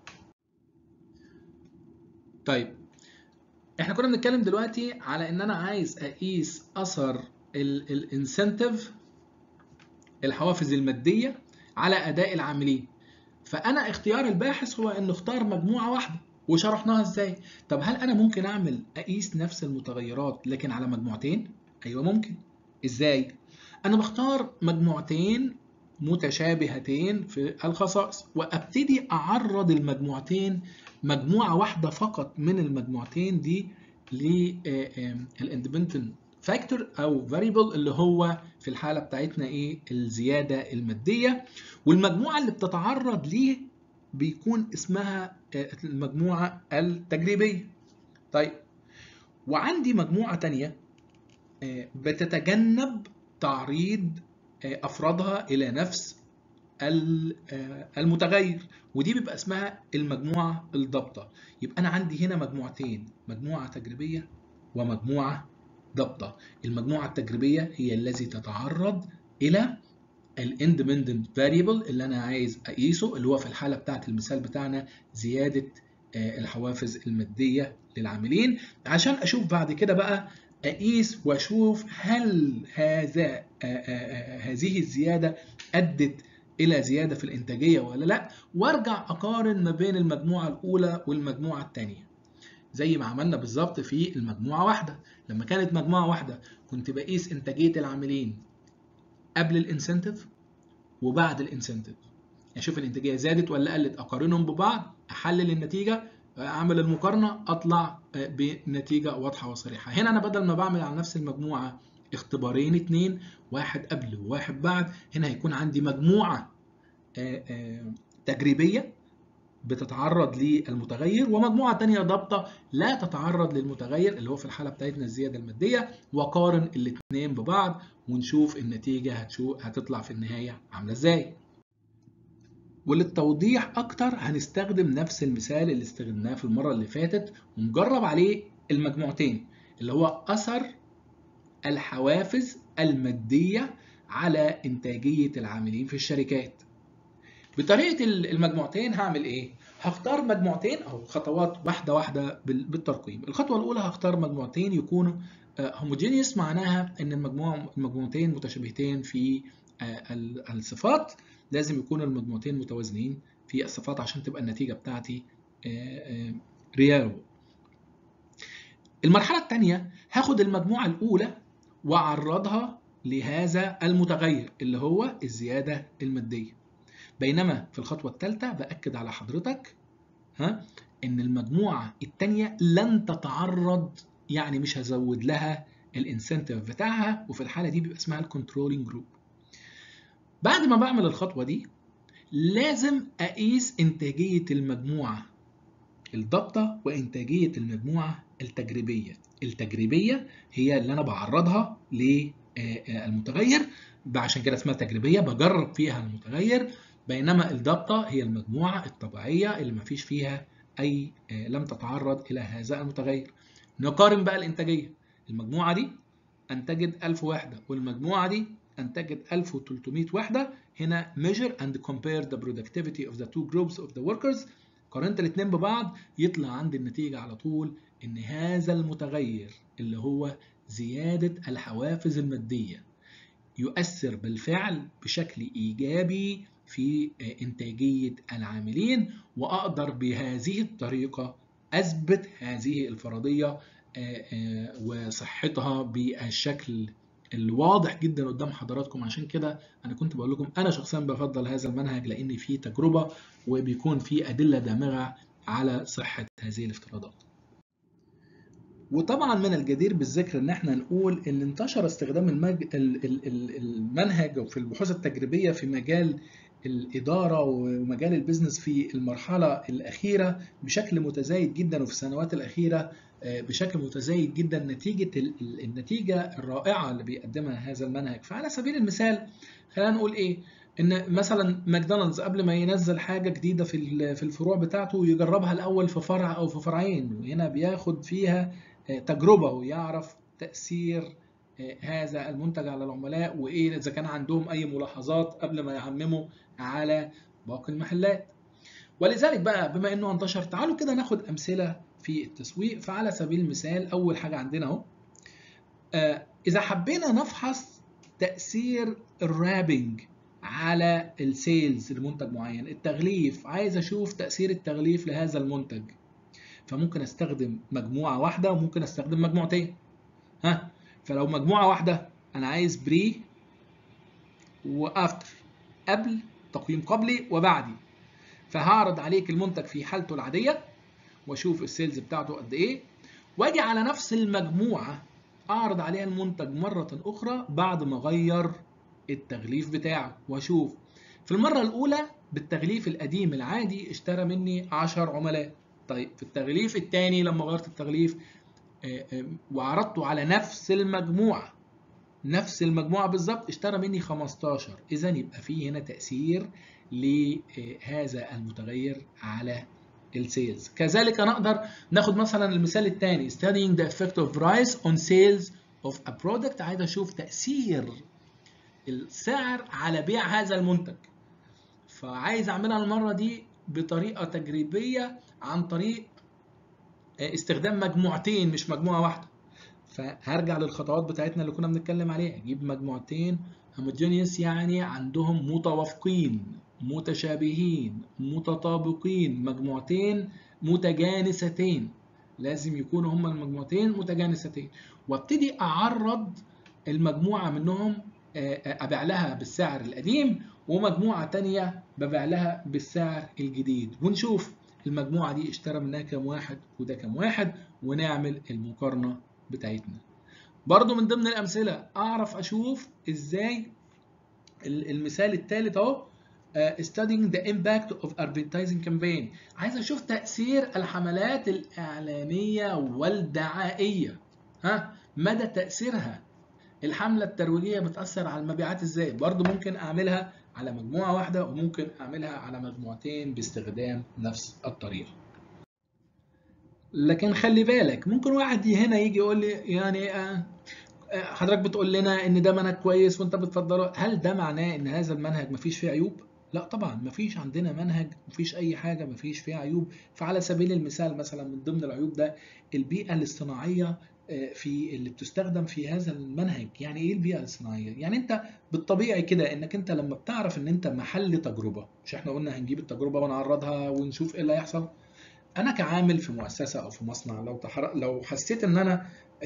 طيب احنا كنا بنتكلم دلوقتي على ان انا عايز اقيس اثر الانسنتيف، الحوافز الماديه، على اداء العاملين. فانا اختيار الباحث هو انه اختار مجموعه واحده وشرحناها ازاي. طب هل انا ممكن اعمل اقيس نفس المتغيرات لكن على مجموعتين؟ ايوه ممكن. ازاي؟ انا بختار مجموعتين متشابهتين في الخصائص وابتدي اعرض المجموعتين، مجموعه واحده فقط من المجموعتين دي للاندبندنت فاكتور او فاريبل اللي هو في الحاله بتاعتنا ايه؟ الزياده الماديه. والمجموعه اللي بتتعرض ليه بيكون اسمها المجموعه التجريبيه. طيب وعندي مجموعه تانية بتتجنب تعريض افرادها الى نفس المتغير، ودي بيبقى اسمها المجموعه الضابطه. يبقى انا عندي هنا مجموعتين، مجموعه تجريبيه ومجموعه ضابطه. المجموعه التجريبيه هي التي تتعرض الى الاندبندنت فاريبل اللي انا عايز اقيسه، اللي هو في الحاله بتاعت المثال بتاعنا زياده الحوافز الماديه للعاملين، عشان اشوف بعد كده بقى اقيس واشوف هل هذا هذه الزياده ادت الى زياده في الانتاجيه ولا لا، وارجع اقارن ما بين المجموعه الاولى والمجموعه الثانيه زي ما عملنا بالظبط في المجموعه واحده. لما كانت مجموعه واحده كنت بقيس انتاجيه العاملين قبل الانسنتيف وبعد الانسنتيف، اشوف الانتاجيه زادت ولا قلت، اقارنهم ببعض، احلل النتيجه، اعمل المقارنه، اطلع بنتيجه واضحه وصريحه. هنا انا بدل ما بعمل على نفس المجموعه اختبارين اتنين، واحد قبل وواحد بعد، هنا هيكون عندي مجموعه تجريبيه بتتعرض للمتغير ومجموعه تانية ضابطه لا تتعرض للمتغير اللي هو في الحاله بتاعتنا الزياده الماديه، واقارن الاثنين ببعض ونشوف النتيجه هتطلع في النهايه عامله ازاي. وللتوضيح اكتر هنستخدم نفس المثال اللي استخدمناه في المره اللي فاتت ونجرب عليه المجموعتين، اللي هو اثر الحوافز الماديه على انتاجيه العاملين في الشركات. بطريقه المجموعتين هعمل ايه؟ هختار مجموعتين او خطوات واحده واحده بالترقيم. الخطوه الاولى هختار مجموعتين يكونوا homogeneous معناها ان المجموع المجموعتين متشابهتين في الصفات، لازم يكون المجموعتين متوازنين في الصفات عشان تبقى النتيجة بتاعتي ريال. المرحلة الثانية هاخد المجموعة الأولى وأعرضها لهذا المتغير اللي هو الزيادة المادية، بينما في الخطوة الثالثة بأكد على حضرتك ها إن المجموعة الثانية لن تتعرض، يعني مش هزود لها الانسنتيف بتاعها، وفي الحالة دي بيبقى اسمها الكنترولينج جروب. بعد ما بعمل الخطوة دي لازم أقيس إنتاجية المجموعة الضابطة وإنتاجية المجموعة التجريبية. التجريبية هي اللي أنا بعرضها للمتغير، عشان كده اسمها تجريبية، بجرب فيها المتغير، بينما الضابطة هي المجموعة الطبيعية اللي مفيش فيها أي لم تتعرض إلى هذا المتغير. نقارن بقى الإنتاجية، المجموعة دي أنتجت ألف وحدة والمجموعة دي أنتجت ألف وثلاثمائة وحدة. هنا measure and compare the productivity of the two groups of the workers. قارنت الاثنين ببعض يطلع عندي النتيجة على طول إن هذا المتغير اللي هو زيادة الحوافز المادية يؤثر بالفعل بشكل إيجابي في إنتاجية العاملين، وأقدر بهذه الطريقة أثبت هذه الفرضية وصحتها بالشكل الواضح جدا قدام حضراتكم. عشان كده انا كنت بقول لكم انا شخصيا بفضل هذا المنهج لان فيه تجربه وبيكون فيه ادله دامغه على صحه هذه الافتراضات. وطبعا من الجدير بالذكر ان احنا نقول ان انتشر استخدام المج... المنهج في البحوث التجريبيه في مجال الاداره ومجال البيزنس في المرحله الاخيره بشكل متزايد جدا، وفي السنوات الاخيره بشكل متزايد جدا نتيجه النتيجه الرائعه اللي بيقدمها هذا المنهج. فعلى سبيل المثال خلينا نقول ايه، ان مثلا ماكدونالدز قبل ما ينزل حاجه جديده في في الفروع بتاعته يجربها الاول في فرع او في فرعين، وهنا بياخد فيها تجربه ويعرف تاثير هذا المنتج على العملاء وايه اذا كان عندهم اي ملاحظات قبل ما يعمموا على باقي المحلات. ولذلك بقى بما انه انتشر تعالوا كده ناخد امثله في التسويق. فعلى سبيل المثال اول حاجه عندنا اهو، اذا حبينا نفحص تاثير الرابنج على السيلز لمنتج معين، التغليف، عايز اشوف تاثير التغليف لهذا المنتج، فممكن استخدم مجموعه واحده وممكن استخدم مجموعتين. ها فلو مجموعه واحده انا عايز بري وافتر، قبل تقييم قبلي وبعدي، فهعرض عليك المنتج في حالته العاديه واشوف السيلز بتاعته قد ايه، واجي على نفس المجموعه اعرض عليها المنتج مره اخرى بعد ما اغير التغليف بتاعه واشوف. في المره الاولى بالتغليف القديم العادي اشترى مني عشرة عملاء، طيب في التغليف الثاني لما غيرت التغليف وعرضته على نفس المجموعه نفس المجموعه بالظبط اشترى مني خمستاشر. اذا يبقى في هنا تاثير لهذا المتغير على السيلز. كذلك نقدر ناخد مثلا المثال الثاني studying the effect of price on sales of a product. عايز اشوف تاثير السعر على بيع هذا المنتج، فعايز اعملها المره دي بطريقه تجريبيه عن طريق استخدام مجموعتين مش مجموعه واحده. فهرجع للخطوات بتاعتنا اللي كنا بنتكلم عليها، اجيب مجموعتين homogeneous يعني عندهم متوافقين متشابهين متطابقين، مجموعتين متجانستين، لازم يكونوا هما المجموعتين متجانستين، وابتدي اعرض المجموعه منهم ابيع لها بالسعر القديم ومجموعه تانية ببيع لها بالسعر الجديد، ونشوف المجموعه دي اشترى منها كام واحد وده كام واحد ونعمل المقارنه بتاعتنا. برضو من ضمن الامثله اعرف اشوف ازاي المثال الثالث اهو studying the impact of advertising campaign. عايز اشوف تاثير الحملات الاعلانيه والدعائيه، ها مدى تاثيرها، الحمله الترويجيه بتاثر على المبيعات ازاي. برضو ممكن اعملها على مجموعه واحده وممكن اعملها على مجموعتين باستخدام نفس الطريقه. لكن خلي بالك ممكن واحد هنا يجي يقول لي يعني حضرتك بتقول لنا ان ده منهج كويس وانت بتفضله، هل ده معناه ان هذا المنهج مفيش فيه عيوب؟ لا طبعا مفيش عندنا منهج مفيش اي حاجه مفيش فيها عيوب. فعلى سبيل المثال مثلا من ضمن العيوب ده البيئه الاصطناعيه في اللي بتستخدم في هذا المنهج. يعني ايه البيئة الصناعية؟ يعني انت بالطبيعي كده انك انت لما بتعرف ان انت محل تجربة، مش احنا قلنا هنجيب التجربة ونعرضها ونشوف ايه اللي هيحصل؟ انا كعامل في مؤسسة او في مصنع، لو تحر... لو حسيت ان انا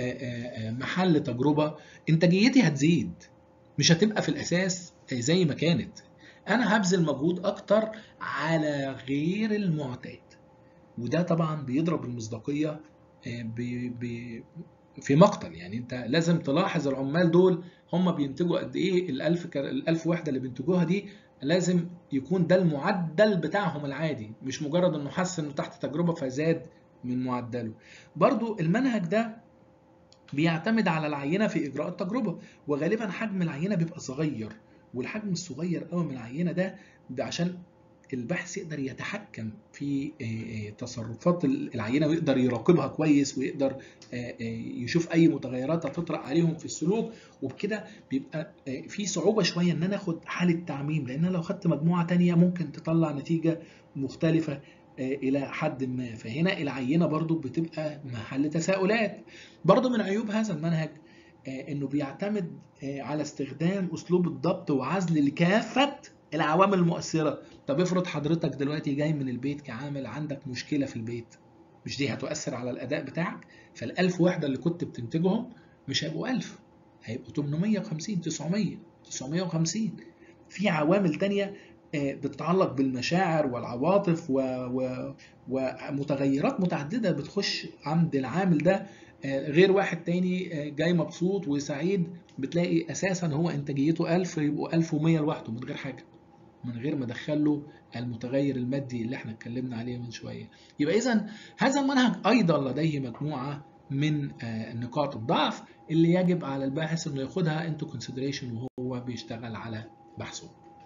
محل تجربة، انتاجيتي هتزيد، مش هتبقى في الاساس زي ما كانت. انا هبذل مجهود اكتر على غير المعتاد، وده طبعا بيضرب المصداقية ب... ب... في مقتل. يعني انت لازم تلاحظ العمال دول هم بينتجوا قد ايه، الألف ك... الألف وحدة اللي بينتجوها دي لازم يكون ده المعدل بتاعهم العادي، مش مجرد انه حس انه تحت تجربة فزاد من معدله. برضو المنهج ده بيعتمد على العينة في إجراء التجربة، وغالبا حجم العينة بيبقى صغير، والحجم الصغير قوي من العينة ده ده عشان الباحث يقدر يتحكم في تصرفات العينة ويقدر يراقبها كويس، ويقدر يشوف أي متغيرات هتطرأ عليهم في السلوك. وبكده بيبقى في صعوبة شوية إن أنا آخد حالة تعميم، لأن لو خدت مجموعة تانية ممكن تطلع نتيجة مختلفة إلى حد ما. فهنا العينة برضو بتبقى محل تساؤلات. برضو من عيوب هذا المنهج إنه بيعتمد على استخدام أسلوب الضبط وعزل لكافة العوامل المؤثرة. طب افرض حضرتك دلوقتي جاي من البيت كعامل عندك مشكلة في البيت، مش دي هتؤثر على الأداء بتاعك؟ فالألف وحدة اللي كنت بتنتجهم مش هيبقوا ألف، هيبقوا تمنمية وخمسين، تسعمية، تسعمية وخمسين. في عوامل تانية بتتعلق بالمشاعر والعواطف و... و... ومتغيرات متعددة بتخش عند العامل ده، غير واحد تاني جاي مبسوط وسعيد بتلاقي أساسا هو إنتاجيته ألف، يبقوا ألف ومية لوحده من غير حاجة، من غير ما ادخله المتغير المادي اللي احنا اتكلمنا عليه من شويه. يبقى اذا هذا المنهج ايضا لديه مجموعه من نقاط الضعف اللي يجب على الباحث انه ياخدها انتو كونسيدريشن وهو بيشتغل على بحثه.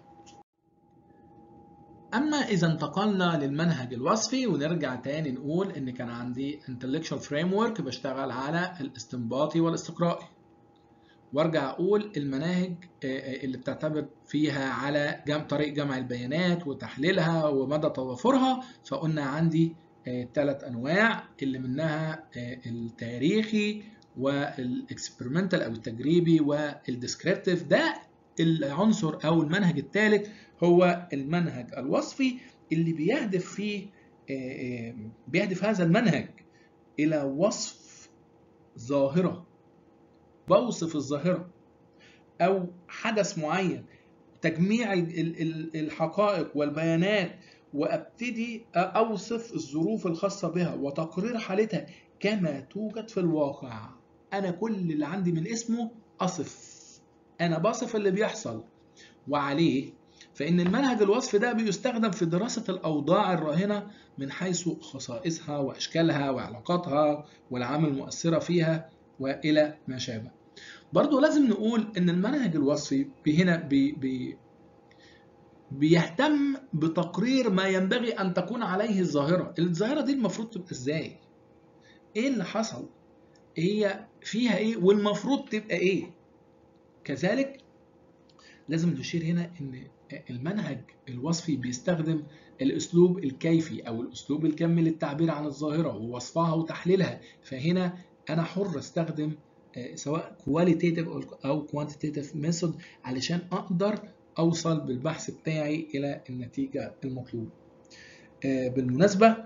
اما اذا انتقلنا للمنهج الوصفي ونرجع تاني نقول ان كان عندي intellectual framework بشتغل على الاستنباطي والاستقرائي، وارجع اقول المناهج اللي بتعتمد فيها على جم... طريق جمع البيانات وتحليلها ومدى توافرها. فقلنا عندي ثلاث انواع اللي منها التاريخي والاكسبيرمنتال او التجريبي والديسكريبتيف. ده العنصر او المنهج الثالث هو المنهج الوصفي اللي بيهدف فيه بيهدف هذا المنهج الى وصف ظاهرة، بوصف الظاهرة أو حدث معين، تجميع الحقائق والبيانات، وأبتدي أوصف الظروف الخاصة بها وتقرير حالتها كما توجد في الواقع. أنا كل اللي عندي من اسمه أصف، أنا بصف اللي بيحصل. وعليه فإن المنهج الوصفي ده بيستخدم في دراسة الأوضاع الراهنة من حيث خصائصها وأشكالها وعلاقاتها والعوامل المؤثرة فيها وإلى ما شابه. برضو لازم نقول ان المنهج الوصفي هنا بي بي بيهتم بتقرير ما ينبغي ان تكون عليه الظاهرة. الظاهرة دي المفروض تبقى ازاي؟ ايه اللي حصل؟ هي فيها ايه والمفروض تبقى ايه؟ كذلك لازم نشير هنا ان المنهج الوصفي بيستخدم الاسلوب الكيفي او الاسلوب الكمي للتعبير عن الظاهرة ووصفها وتحليلها. فهنا انا حر استخدم سواء qualitative أو quantitative method علشان أقدر أوصل بالبحث بتاعي إلى النتيجة المطلوبة. بالمناسبة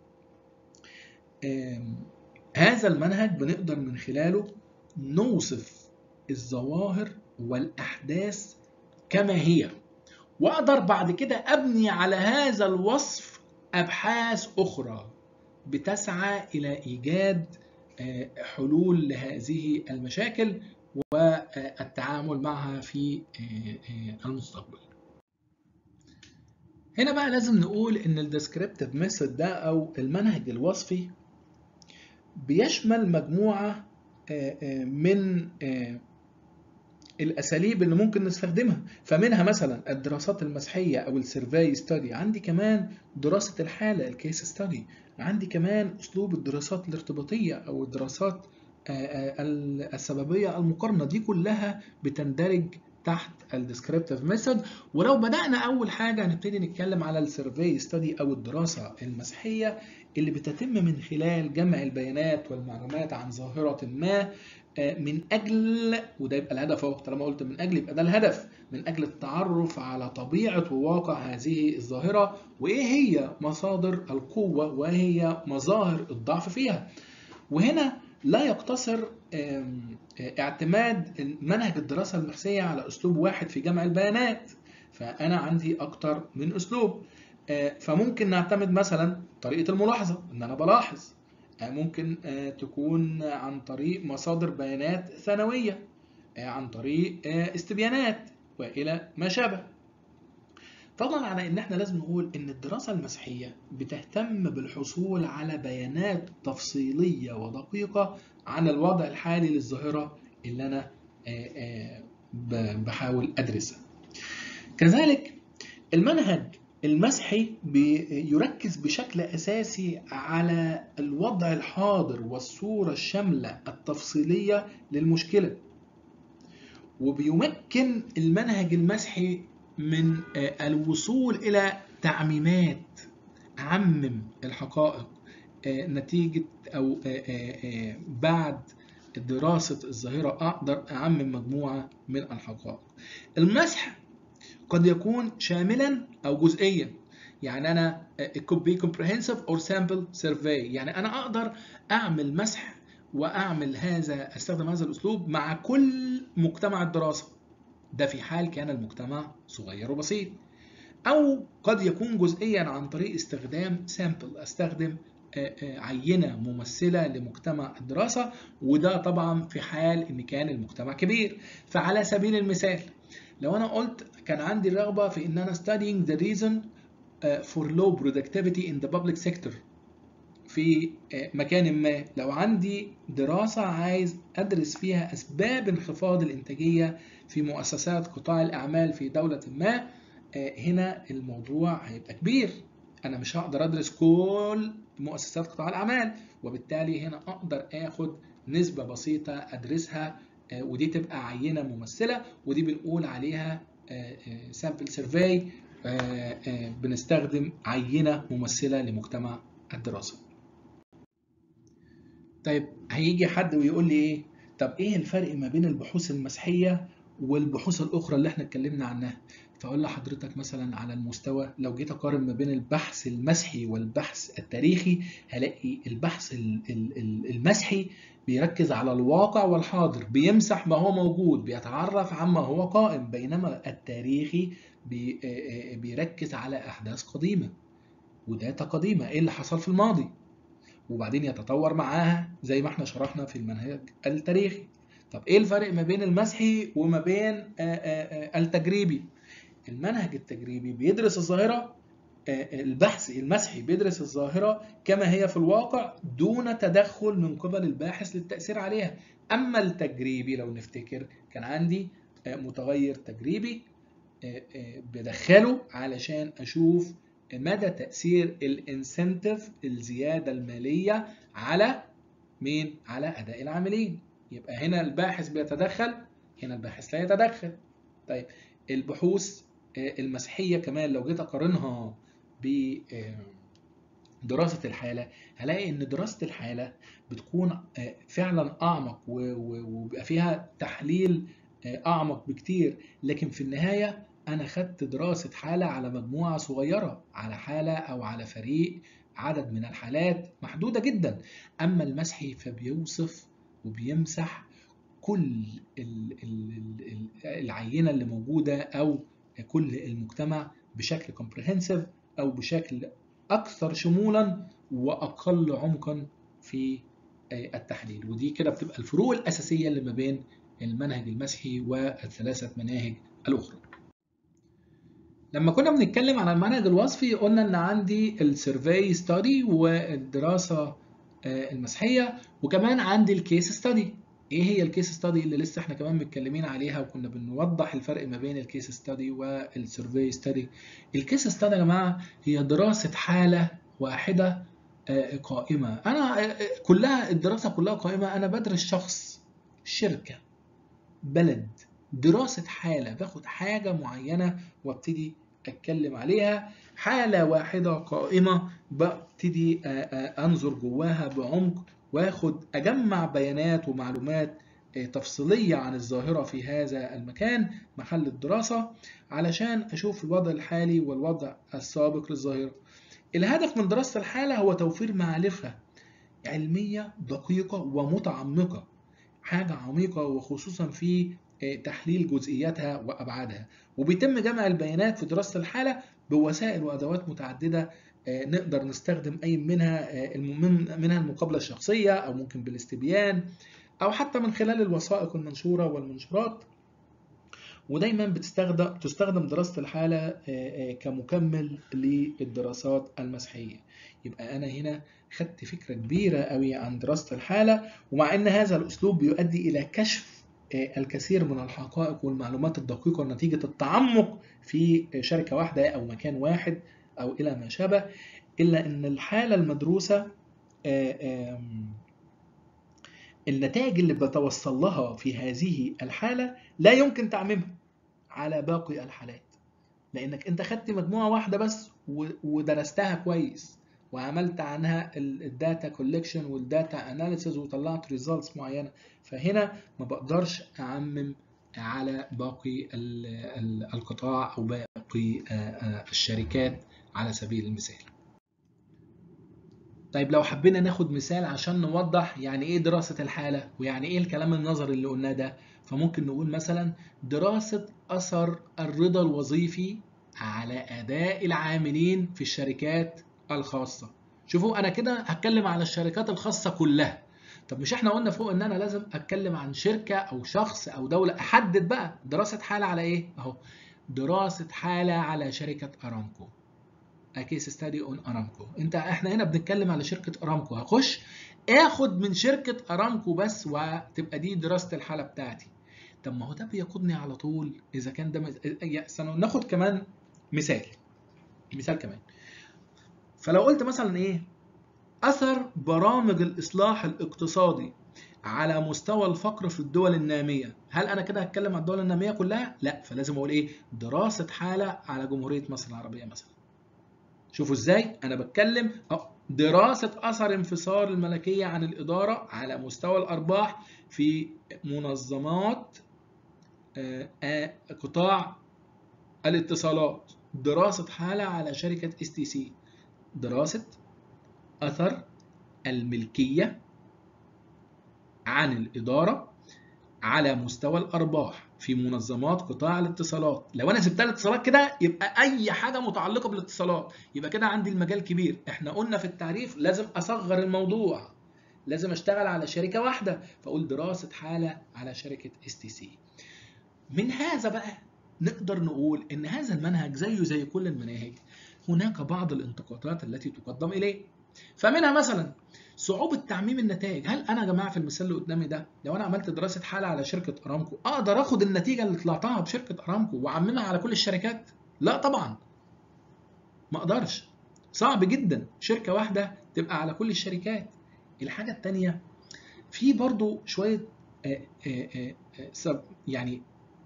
هذا المنهج بنقدر من خلاله نوصف الظواهر والأحداث كما هي، وأقدر بعد كده أبني على هذا الوصف أبحاث أخرى بتسعى إلى إيجاد حلول لهذه المشاكل والتعامل معها في المستقبل. هنا بقى لازم نقول ان الديسكريبتيف ميثود ده او المنهج الوصفي بيشمل مجموعة من الاساليب اللي ممكن نستخدمها. فمنها مثلا الدراسات المسحية او السيرفي ستادي، عندي كمان دراسة الحالة الكيس ستادي، عندي كمان اسلوب الدراسات الارتباطية او الدراسات السببية المقارنة. دي كلها بتندرج تحت الديسكريبتيف ميثود. ولو بدأنا أول حاجة هنبتدي نتكلم على السيرفي ستادي أو الدراسة المسحية اللي بتتم من خلال جمع البيانات والمعلومات عن ظاهرة ما من أجل، وده يبقى الهدف أهو، طالما قلت من أجل يبقى ده الهدف، من أجل التعرف على طبيعة وواقع هذه الظاهرة وإيه هي مصادر القوة وهي مظاهر الضعف فيها. وهنا لا يقتصر اعتماد منهج الدراسة المحسية على أسلوب واحد في جمع البيانات، فأنا عندي أكتر من أسلوب. فممكن نعتمد مثلا طريقة الملاحظة، إن أنا بلاحظ، ممكن تكون عن طريق مصادر بيانات ثانوية، عن طريق استبيانات وإلى ما شابه. فضلا على ان احنا لازم نقول ان الدراسة المسحية بتهتم بالحصول على بيانات تفصيلية ودقيقة عن الوضع الحالي للظاهرة اللي انا بحاول ادرسها. كذلك المنهج المسحي بيركز بشكل اساسي على الوضع الحاضر والصورة الشاملة التفصيلية للمشكلة، وبيمكن المنهج المسحي من الوصول إلى تعميمات، أعمم الحقائق نتيجة أو بعد دراسة الظاهرة أقدر أعمم مجموعة من الحقائق. المسح قد يكون شاملا أو جزئيا، يعني أنا it could be comprehensive or sample survey، يعني أنا أقدر أعمل مسح وأعمل هذا أستخدم هذا الأسلوب مع كل مجتمع الدراسة، ده في حال كان المجتمع صغير وبسيط. أو قد يكون جزئيا عن طريق استخدام سامبل، أستخدم عينة ممثلة لمجتمع الدراسة، وده طبعا في حال إن كان المجتمع كبير. فعلى سبيل المثال لو أنا قلت كان عندي الرغبة في إن أنا studying the reason for low productivity in the public sector في مكان ما، لو عندي دراسة عايز أدرس فيها أسباب انخفاض الإنتاجية في مؤسسات قطاع الأعمال في دولة ما، هنا الموضوع هيبقى كبير، أنا مش هقدر أدرس كل مؤسسات قطاع الأعمال، وبالتالي هنا أقدر أخد نسبة بسيطة أدرسها، ودي تبقى عينة ممثلة، ودي بنقول عليها sample survey، بنستخدم عينة ممثلة لمجتمع الدراسة. طيب هيجي حد ويقول لي ايه؟ طب ايه الفرق ما بين البحوث المسحية والبحوث الأخرى اللي احنا اتكلمنا عنها؟ فأقول لحضرتك مثلا على المستوى لو جيت أقارن ما بين البحث المسحي والبحث التاريخي، هلاقي البحث المسحي بيركز على الواقع والحاضر، بيمسح ما هو موجود، بيتعرف عما هو قائم، بينما التاريخي بيركز على أحداث قديمة وداتا قديمة، ايه اللي حصل في الماضي، وبعدين يتطور معاها زي ما احنا شرحنا في المنهج التاريخي. طب ايه الفرق ما بين المسحي وما بين التجريبي؟ المنهج التجريبي بيدرس الظاهرة، البحث المسحي بيدرس الظاهرة كما هي في الواقع دون تدخل من قبل الباحث للتأثير عليها. أما التجريبي لو نفتكر كان عندي متغير تجريبي بدخله علشان أشوف مدى تأثير الانسنتيف، الزيادة المالية، على مين؟ على أداء العاملين. يبقى هنا الباحث بيتدخل، هنا الباحث لا يتدخل. طيب البحوث المسحية كمان لو جيت أقارنها بدراسة الحالة، هلاقي إن دراسة الحالة بتكون فعلا أعمق وبيبقى فيها تحليل أعمق بكتير، لكن في النهاية أنا خدت دراسة حالة على مجموعة صغيرة، على حالة أو على فريق، عدد من الحالات محدودة جدا. أما المسحي فبيوصف وبيمسح كل العينة اللي موجودة أو كل المجتمع بشكل comprehensive أو بشكل أكثر شمولا وأقل عمقا في التحليل. ودي كده بتبقى الفروق الأساسية اللي ما بين المنهج المسحي والثلاثة مناهج الأخرى. لما كنا بنتكلم عن المنهج الوصفي قلنا ان عندي السيرفي ستادي والدراسة المسحية، وكمان عندي الكيس ستادي. ايه هي الكيس ستادي اللي لسه احنا كمان متكلمين عليها وكنا بنوضح الفرق ما بين الكيس ستادي والسيرفي ستادي؟ الكيس ستادي يا جماعة هي دراسة حالة واحدة قائمة، انا كلها الدراسة كلها قائمة، انا بدرس شخص، شركة، بلد، دراسة حالة، باخد حاجة معينة وابتدي اتكلم عليها، حالة واحدة قائمة ببتدي انظر جواها بعمق واخد اجمع بيانات ومعلومات تفصيلية عن الظاهرة في هذا المكان محل الدراسة علشان اشوف الوضع الحالي والوضع السابق للظاهرة. الهدف من دراسة الحالة هو توفير معرفة علمية دقيقة ومتعمقة، حاجة عميقة وخصوصا في تحليل جزئياتها وأبعادها. وبيتم جمع البيانات في دراسة الحالة بوسائل وأدوات متعددة، نقدر نستخدم أي منها منها المقابلة الشخصية، أو ممكن بالاستبيان، أو حتى من خلال الوثائق المنشورة والمنشورات. ودايما بتستخدم تستخدم دراسة الحالة كمكمل للدراسات المسحية. يبقى أنا هنا خدت فكرة كبيرة قوي عن دراسة الحالة، ومع أن هذا الأسلوب بيؤدي إلى كشف الكثير من الحقائق والمعلومات الدقيقة نتيجة التعمق في شركة واحدة أو مكان واحد أو إلى ما شابه، إلا أن الحالة المدروسة النتائج اللي بتوصل لها في هذه الحالة لا يمكن تعميمها على باقي الحالات، لأنك أنت خدت مجموعة واحدة بس ودرستها كويس وعملت عنها الداتا كولكشن والداتا اناليسيز وطلعت ريزلتس معينة، فهنا ما بقدرش أعمم على باقي القطاع أو باقي الشركات على سبيل المثال. طيب لو حبينا ناخد مثال عشان نوضح يعني ايه دراسة الحالة ويعني ايه الكلام النظري اللي قلناه ده، فممكن نقول مثلا دراسة أثر الرضا الوظيفي على أداء العاملين في الشركات الخاصة. شوفوا أنا كده هتكلم على الشركات الخاصة كلها. طب مش احنا قلنا فوق ان انا لازم اتكلم عن شركة او شخص او دولة، احدد بقى دراسة حالة على ايه؟ اهو دراسة حالة على شركة ارامكو. كيس ستادي اون ارامكو. انت احنا هنا بنتكلم على شركه ارامكو، هخش اخد من شركه ارامكو بس وتبقى دي دراسه الحاله بتاعتي. طب ما هو ده بيقودني على طول اذا كان ده مز... ناخد كمان مثال مثال كمان. فلو قلت مثلا ايه اثر برامج الاصلاح الاقتصادي على مستوى الفقر في الدول الناميه، هل انا كده هتكلم عن الدول الناميه كلها؟ لا، فلازم اقول ايه دراسه حاله على جمهوريه مصر العربيه مثلا. شوفوا ازاي انا بتكلم دراسة اثر انفصال الملكية عن الادارة على مستوى الارباح في منظمات قطاع الاتصالات. دراسة حالة على شركة اس تي سي، دراسة اثر الملكية عن الادارة على مستوى الارباح في منظمات قطاع الاتصالات. لو انا سبتها الاتصالات كده يبقى اي حاجه متعلقه بالاتصالات، يبقى كده عندي المجال كبير. احنا قلنا في التعريف لازم اصغر الموضوع، لازم اشتغل على شركه واحده، فاقول دراسه حاله على شركه اس تي سي. من هذا بقى نقدر نقول ان هذا المنهج زيه زي كل المناهج هناك بعض الانتقادات التي تقدم اليه، فمنها مثلا صعوبة تعميم النتائج. هل أنا يا جماعة في المثال اللي قدامي ده لو أنا عملت دراسة حالة على شركة أرامكو أقدر أخد النتيجة اللي طلعتها بشركة أرامكو وأعممها على كل الشركات؟ لا طبعا، ما أقدرش، صعب جدا شركة واحدة تبقى على كل الشركات. الحاجة التانية في برضو شوية آآ آآ آآ يعني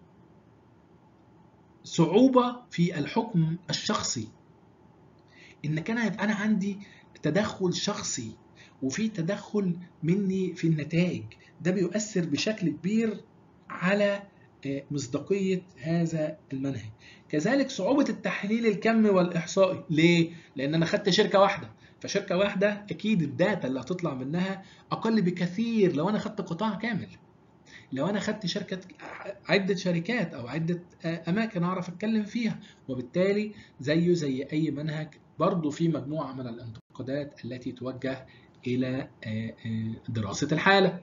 صعوبة في الحكم الشخصي، إن كان هيبقى أنا عندي تدخل شخصي وفي تدخل مني في النتائج، ده بيؤثر بشكل كبير على مصداقية هذا المنهج. كذلك صعوبة التحليل الكمي والإحصائي. ليه؟ لأن أنا خدت شركة واحدة، فشركة واحدة أكيد الداتا اللي هتطلع منها أقل بكثير لو أنا خدت قطاع كامل. لو أنا خدت شركة عدة شركات أو عدة أماكن أعرف أتكلم فيها، وبالتالي زيه زي أي منهج برضو في مجموعة من الانتقادات التي توجه إلى دراسة الحالة.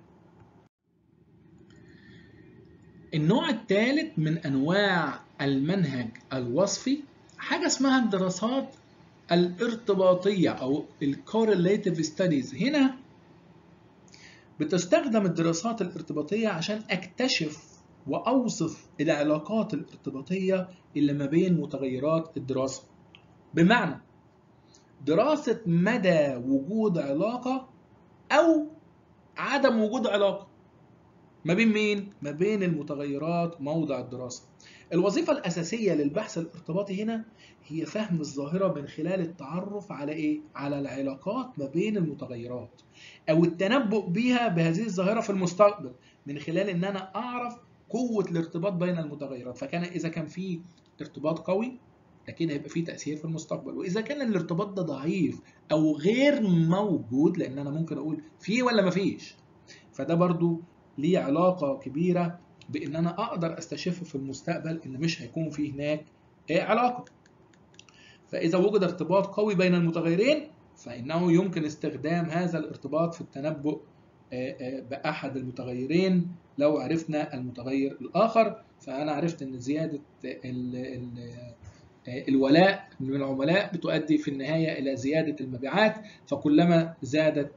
النوع الثالث من أنواع المنهج الوصفي حاجة اسمها الدراسات الارتباطية أو الكورليتيف ستاديز. هنا بتستخدم الدراسات الارتباطية عشان أكتشف وأوصف العلاقات الارتباطية اللي ما بين متغيرات الدراسة، بمعنى دراسة مدى وجود علاقة أو عدم وجود علاقة. ما بين مين؟ ما بين المتغيرات موضع الدراسة. الوظيفة الأساسية للبحث الارتباطي هنا هي فهم الظاهرة من خلال التعرف على إيه؟ على العلاقات ما بين المتغيرات، أو التنبؤ بها بهذه الظاهرة في المستقبل من خلال إن أنا أعرف قوة الارتباط بين المتغيرات. فكان إذا كان في ارتباط قوي أكيد هيبقى فيه تأثير في المستقبل، وإذا كان الارتباط ده ضعيف أو غير موجود، لأن أنا ممكن أقول فيه ولا مفيش، فده برضو ليه علاقة كبيرة بإن أنا أقدر أستشف في المستقبل إن مش هيكون فيه هناك علاقة. فإذا وجد ارتباط قوي بين المتغيرين فإنه يمكن استخدام هذا الارتباط في التنبؤ بأحد المتغيرين. لو عرفنا المتغير الآخر فأنا عرفت إن زيادة ال ال الولاء من العملاء بتؤدي في النهاية إلى زيادة المبيعات، فكلما زادت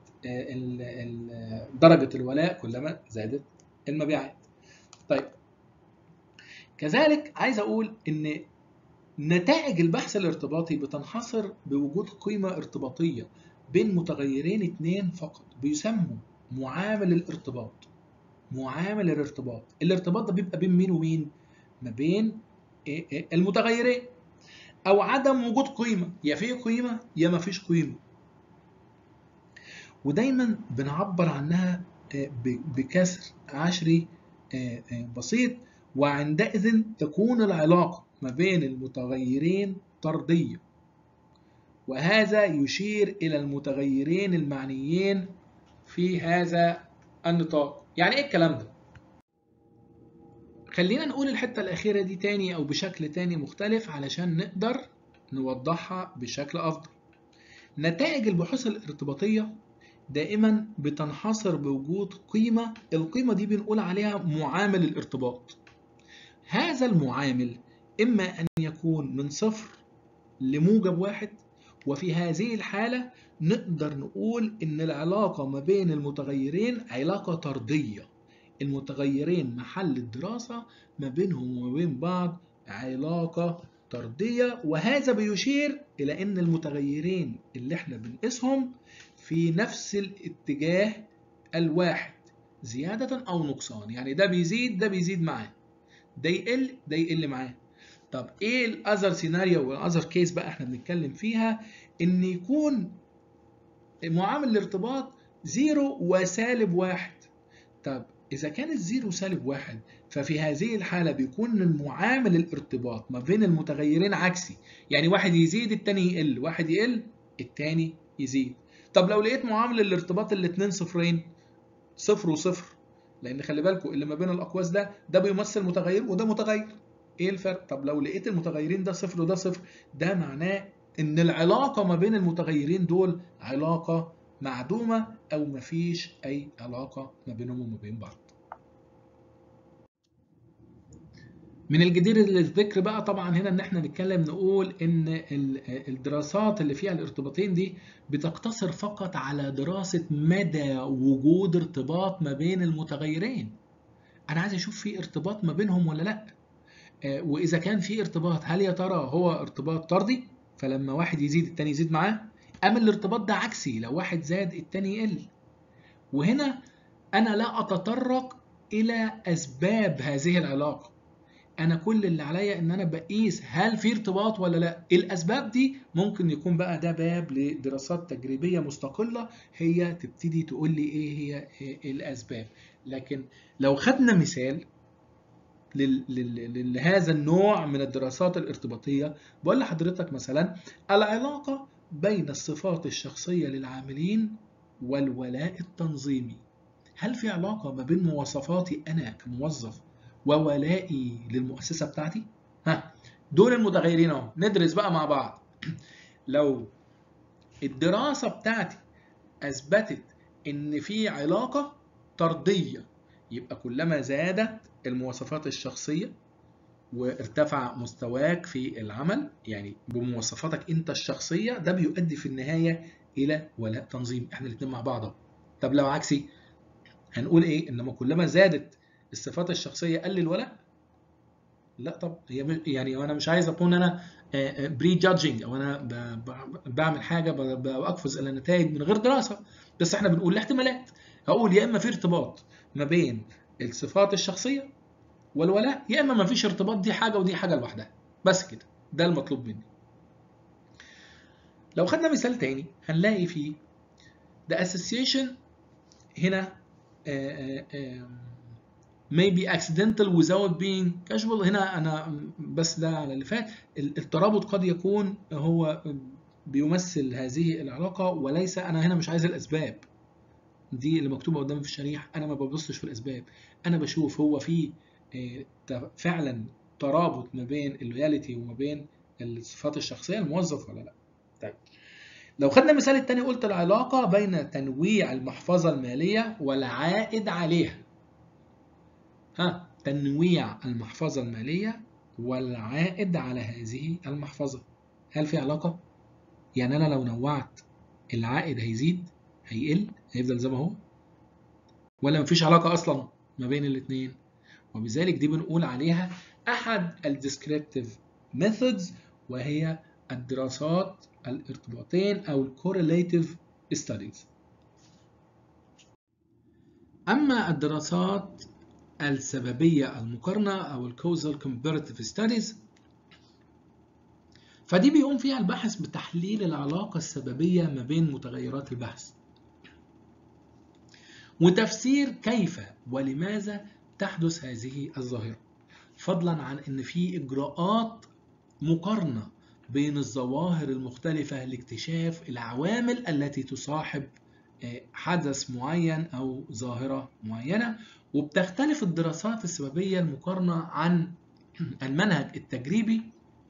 درجة الولاء كلما زادت المبيعات. طيب كذلك عايز أقول إن نتائج البحث الارتباطي بتنحصر بوجود قيمة ارتباطية بين متغيرين اثنين فقط بيسموا معامل الارتباط. معامل الارتباط، الارتباط ده بيبقى بين مين ومين؟ ما بين المتغيرين، أو عدم وجود قيمة، يا في قيمة يا ما فيش قيمة. ودايما بنعبر عنها بكسر عشري بسيط، وعندئذ تكون العلاقة ما بين المتغيرين طردية، وهذا يشير إلى المتغيرين المعنيين في هذا النطاق. يعني إيه الكلام ده؟ خلينا نقول الحتة الأخيرة دي تاني أو بشكل تاني مختلف علشان نقدر نوضحها بشكل أفضل. نتائج البحوث الارتباطية دائما بتنحصر بوجود قيمة، القيمة دي بنقول عليها معامل الارتباط. هذا المعامل إما أن يكون من صفر لموجب واحد، وفي هذه الحالة نقدر نقول إن العلاقة ما بين المتغيرين علاقة طردية. المتغيرين محل الدراسة ما بينهم وما بين بعض علاقة طردية، وهذا بيشير إلى أن المتغيرين اللي احنا بنقيسهم في نفس الاتجاه الواحد، زيادة أو نقصان. يعني ده بيزيد ده بيزيد معاه، ده يقل ده يقل معاه. طب ايه الاذر سيناريو والاذر كيس بقى احنا بنتكلم فيها؟ ان يكون معامل الارتباط زيرو وسالب واحد. طب اذا كان الزيرو سالب واحد ففي هذه الحالة بيكون المعامل الارتباط ما بين المتغيرين عكسي، يعني واحد يزيد التاني يقل، واحد يقل التاني يزيد. طب لو لقيت معامل الارتباط الاتنين صفرين، صفر وصفر، لان خلي بالكم اللي ما بين الاقواس ده ده بيمثل متغير وده متغير، ايه الفرق؟ طب لو لقيت المتغيرين ده صفر وده صفر، ده معناه ان العلاقة ما بين المتغيرين دول علاقة معدومة او مفيش اي علاقة ما بينهم وما بين بعض. من الجدير للذكر بقى طبعا هنا ان احنا نتكلم نقول ان الدراسات اللي فيها الارتباطين دي بتقتصر فقط على دراسة مدى وجود ارتباط ما بين المتغيرين. انا عايز اشوف في ارتباط ما بينهم ولا لا، واذا كان في ارتباط هل يا ترى هو ارتباط طردي فلما واحد يزيد التاني يزيد معاه، ام الارتباط ده عكسي لو واحد زاد التاني يقل. وهنا انا لا اتطرق الى اسباب هذه العلاقة، انا كل اللي عليا ان انا بقيس هل في ارتباط ولا لا. الاسباب دي ممكن يكون بقى ده باب لدراسات تجريبية مستقلة هي تبتدي تقول لي ايه هي إيه الاسباب. لكن لو خدنا مثال لهذا النوع من الدراسات الارتباطية، بقول لحضرتك مثلا العلاقة بين الصفات الشخصية للعاملين والولاء التنظيمي. هل في علاقة ما بين مواصفاتي أنا كموظف وولائي للمؤسسة بتاعتي؟ ها دول المتغيرين اهو، ندرس بقى مع بعض. لو الدراسة بتاعتي أثبتت إن في علاقة طردية، يبقى كلما زادت المواصفات الشخصية وارتفع مستواك في العمل، يعني بمواصفاتك انت الشخصية، ده بيؤدي في النهاية الى ولاء تنظيم. احنا الاثنين مع بعض. طب لو عكسي هنقول ايه؟ انما كلما زادت الصفات الشخصية قل الولاء؟ لا طب هي يعني انا مش عايز اكون انا بري جادجنج او انا بعمل حاجة بقفز الى نتائج من غير دراسة، بس احنا بنقول الاحتمالات. هقول يا اما في ارتباط ما بين الصفات الشخصية والولاء، يا إما مفيش ارتباط، دي حاجة ودي حاجة لوحدها، بس كده، ده المطلوب مني. لو خدنا مثال تاني هنلاقي فيه the association هنا uh, uh, may be accidental without being casual. هنا أنا بس ده على اللي فات، الترابط قد يكون هو بيمثل هذه العلاقة وليس، أنا هنا مش عايز الأسباب دي اللي مكتوبة قدامي في الشريحة، أنا ما ببصش في الأسباب، أنا بشوف هو في فعلا ترابط ما بين اللويالتي وما بين الصفات الشخصية الموظف ولا لا. طيب لو خدنا المثال الثاني قلت العلاقة بين تنويع المحفظة المالية والعائد عليها. ها، تنويع المحفظة المالية والعائد على هذه المحفظة، هل في علاقة؟ يعني أنا لو نوعت العائد هيزيد هيقل هيفضل زي ما هو؟ ولا مفيش علاقة أصلا ما بين الاثنين؟ وبذلك دي بنقول عليها أحد الديسكريبتيف ميثودز، وهي الدراسات الارتباطين أو الكورليتيف ستاديز. أما الدراسات السببية المقارنة أو الكوزال كومباريتيف ستاديز فدي بيقوم فيها الباحث بتحليل العلاقة السببية ما بين متغيرات البحث وتفسير كيف ولماذا تحدث هذه الظاهرة، فضلا عن أن في إجراءات مقارنة بين الظواهر المختلفة لاكتشاف العوامل التي تصاحب حدث معين أو ظاهرة معينة. وبتختلف الدراسات السببية المقارنة عن المنهج التجريبي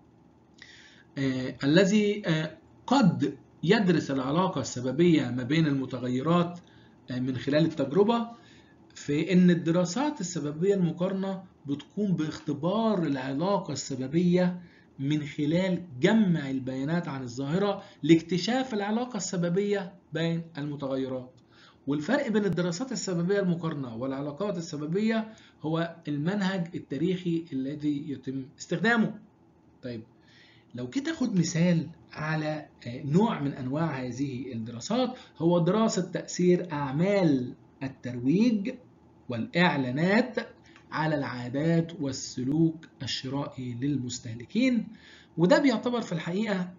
الذي قد يدرس العلاقة السببية ما بين المتغيرات من خلال التجربة، في أن الدراسات السببية المقارنة بتقوم باختبار العلاقة السببية من خلال جمع البيانات عن الظاهرة لاكتشاف العلاقة السببية بين المتغيرات. والفرق بين الدراسات السببية المقارنة والعلاقات السببية هو المنهج التاريخي الذي يتم استخدامه. طيب لو كده خد مثال على نوع من أنواع هذه الدراسات، هو دراسة تأثير أعمال الترويج والإعلانات على العادات والسلوك الشرائي للمستهلكين. وده بيعتبر في الحقيقة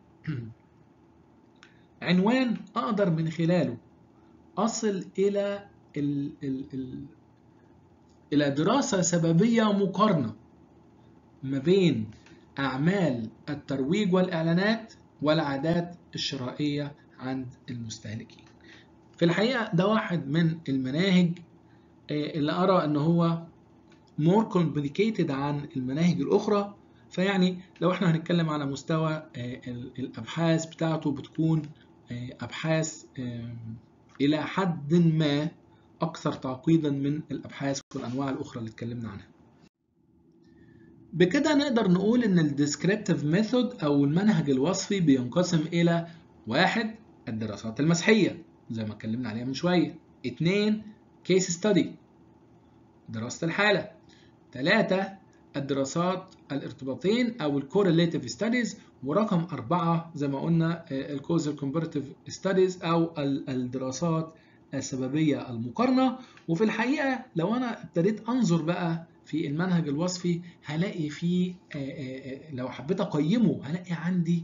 عنوان أقدر من خلاله أصل إلى ال ال ال إلى دراسة سببية مقارنة ما بين أعمال الترويج والإعلانات والعادات الشرائية عند المستهلكين. في الحقيقة ده واحد من المناهج اللي أرى أنه هو more complicated عن المناهج الأخرى، فيعني لو احنا هنتكلم على مستوى الأبحاث بتاعته بتكون أبحاث إلى حد ما أكثر تعقيدا من الأبحاث والأنواع الأخرى اللي اتكلمنا عنها. بكده نقدر نقول إن الديسكريبتيف ميثود أو المنهج الوصفي بينقسم إلى واحد الدراسات المسحية زي ما اتكلمنا عليها من شوية، اتنين كيس ستادي دراسة الحالة، ثلاثة الدراسات الارتباطين أو الكورليتيف ستاديز، ورقم أربعة زي ما قلنا الكوزال كومباريتيف ستاديز أو الدراسات السببية المقارنة. وفي الحقيقة لو أنا ابتديت أنظر بقى في المنهج الوصفي هلاقي فيه لو حبيت أقيمه هلاقي عندي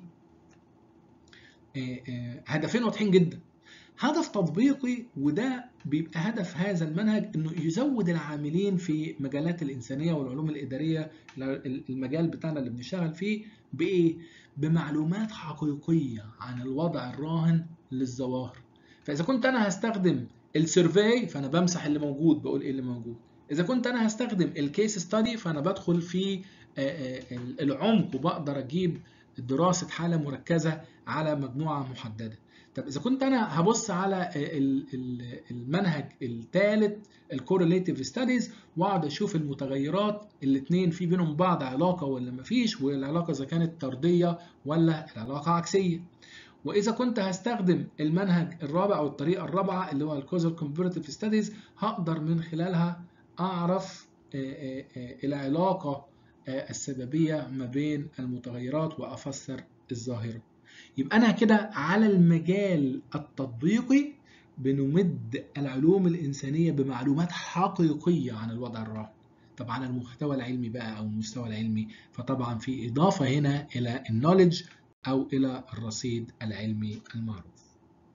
هدفين واضحين جدا. هدف تطبيقي وده بيبقى هدف هذا المنهج انه يزود العاملين في مجالات الانسانيه والعلوم الاداريه، المجال بتاعنا اللي بنشتغل فيه، بايه؟ بمعلومات حقيقيه عن الوضع الراهن للظواهر. فاذا كنت انا هستخدم السيرفي فانا بمسح اللي موجود بقول ايه اللي موجود، اذا كنت انا هستخدم الكيس ستادي فانا بدخل في العمق وبقدر اجيب دراسه حاله مركزه على مجموعه محدده. طب إذا كنت أنا هبص على المنهج الثالث الكورليتيف ستاديز وأقعد أشوف المتغيرات الاثنين في بينهم بعض علاقة ولا مفيش، والعلاقة إذا كانت طردية ولا العلاقة عكسية. وإذا كنت هستخدم المنهج الرابع أو الطريقة الرابعة اللي هو الكوزال كومباريتيف ستاديز هقدر من خلالها أعرف العلاقة السببية ما بين المتغيرات وأفسر الظاهرة. يبقى أنا كده على المجال التطبيقي بنمد العلوم الإنسانية بمعلومات حقيقية عن الوضع الراهن. طب على المحتوى العلمي بقى أو المستوى العلمي، فطبعا في إضافة هنا إلى النوليدج أو إلى الرصيد العلمي المعروف.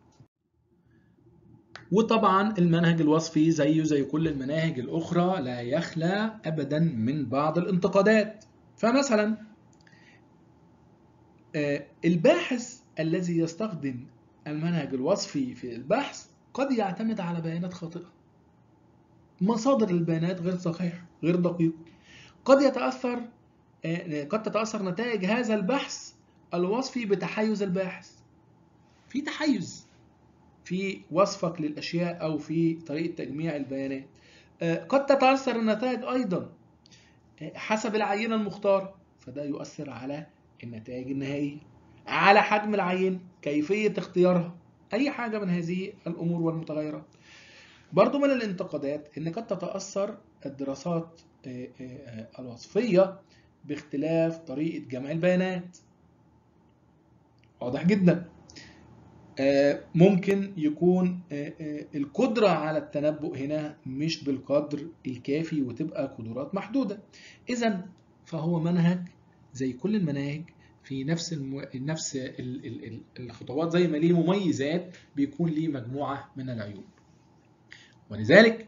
وطبعا المنهج الوصفي زيه زي كل المناهج الأخرى لا يخلى أبدا من بعض الانتقادات. فمثلا الباحث الذي يستخدم المنهج الوصفي في البحث قد يعتمد على بيانات خاطئة، مصادر البيانات غير صحيحة غير دقيقة، قد يتأثر قد تتأثر نتائج هذا البحث الوصفي بتحيز الباحث، في تحيز في وصفك للأشياء أو في طريقة تجميع البيانات. قد تتأثر النتائج أيضا حسب العينة المختارة، فده يؤثر على النتائج النهائية، على حجم العينة، كيفية اختيارها، أي حاجة من هذه الأمور والمتغيرات. برضو من الانتقادات إن قد تتأثر الدراسات الوصفية باختلاف طريقة جمع البيانات. واضح جدا. ممكن يكون القدرة على التنبؤ هنا مش بالقدر الكافي وتبقى قدرات محدودة. إذن فهو منهج زي كل المناهج في نفس المو... نفس الخطوات، زي ما ليه مميزات بيكون ليه مجموعة من العيوب. ولذلك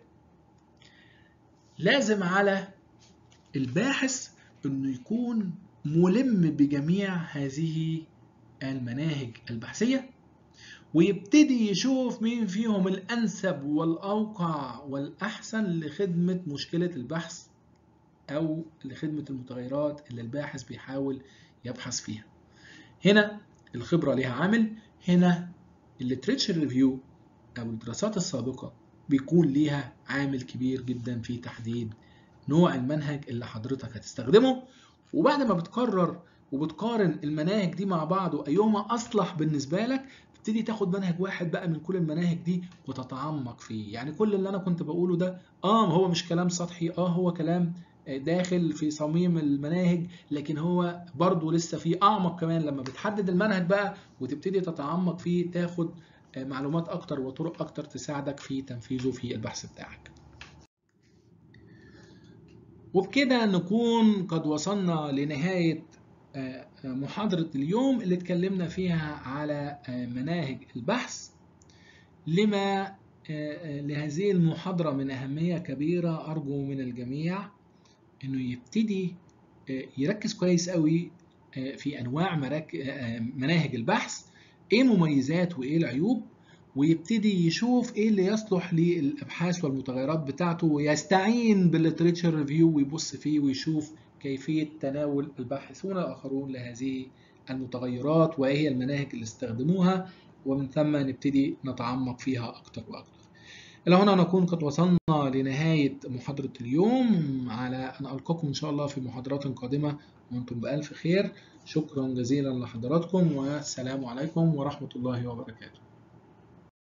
لازم على الباحث انه يكون ملم بجميع هذه المناهج البحثية، ويبتدي يشوف مين فيهم الأنسب والأوقع والأحسن لخدمة مشكلة البحث أو لخدمة المتغيرات اللي الباحث بيحاول يبحث فيها. هنا الخبرة ليها عامل، هنا الليتريتشر ريفيو أو الدراسات السابقة بيكون ليها عامل كبير جدا في تحديد نوع المنهج اللي حضرتك هتستخدمه. وبعد ما بتقرر وبتقارن المناهج دي مع بعض وأيهما أصلح بالنسبة لك، تبتدي تاخد منهج واحد بقى من كل المناهج دي وتتعمق فيه. يعني كل اللي أنا كنت بقوله ده آه هو مش كلام سطحي، آه هو كلام داخل في صميم المناهج، لكن هو برضو لسه فيه أعمق كمان. لما بتحدد المنهج بقى وتبتدي تتعمق فيه، تاخد معلومات أكتر وطرق أكتر تساعدك في تنفيذه في البحث بتاعك. وبكده نكون قد وصلنا لنهاية محاضرة اليوم اللي اتكلمنا فيها على مناهج البحث. لما لهذه المحاضرة من أهمية كبيرة، أرجو من الجميع إنه يبتدي يركز كويس قوي في أنواع مناهج البحث، إيه مميزات وإيه العيوب، ويبتدي يشوف إيه اللي يصلح للأبحاث والمتغيرات بتاعته، ويستعين بالليتريتشر ريفيو ويبص فيه ويشوف كيفية تناول الباحثون الآخرون لهذه المتغيرات وإيه هي المناهج اللي استخدموها، ومن ثم نبتدي نتعمق فيها أكتر وأكتر. إلى هنا نكون قد وصلنا لنهاية محاضرة اليوم، على أن ألقاكم إن شاء الله في محاضرات قادمة وأنتم بألف خير. شكرا جزيلا لحضراتكم، والسلام عليكم ورحمة الله وبركاته.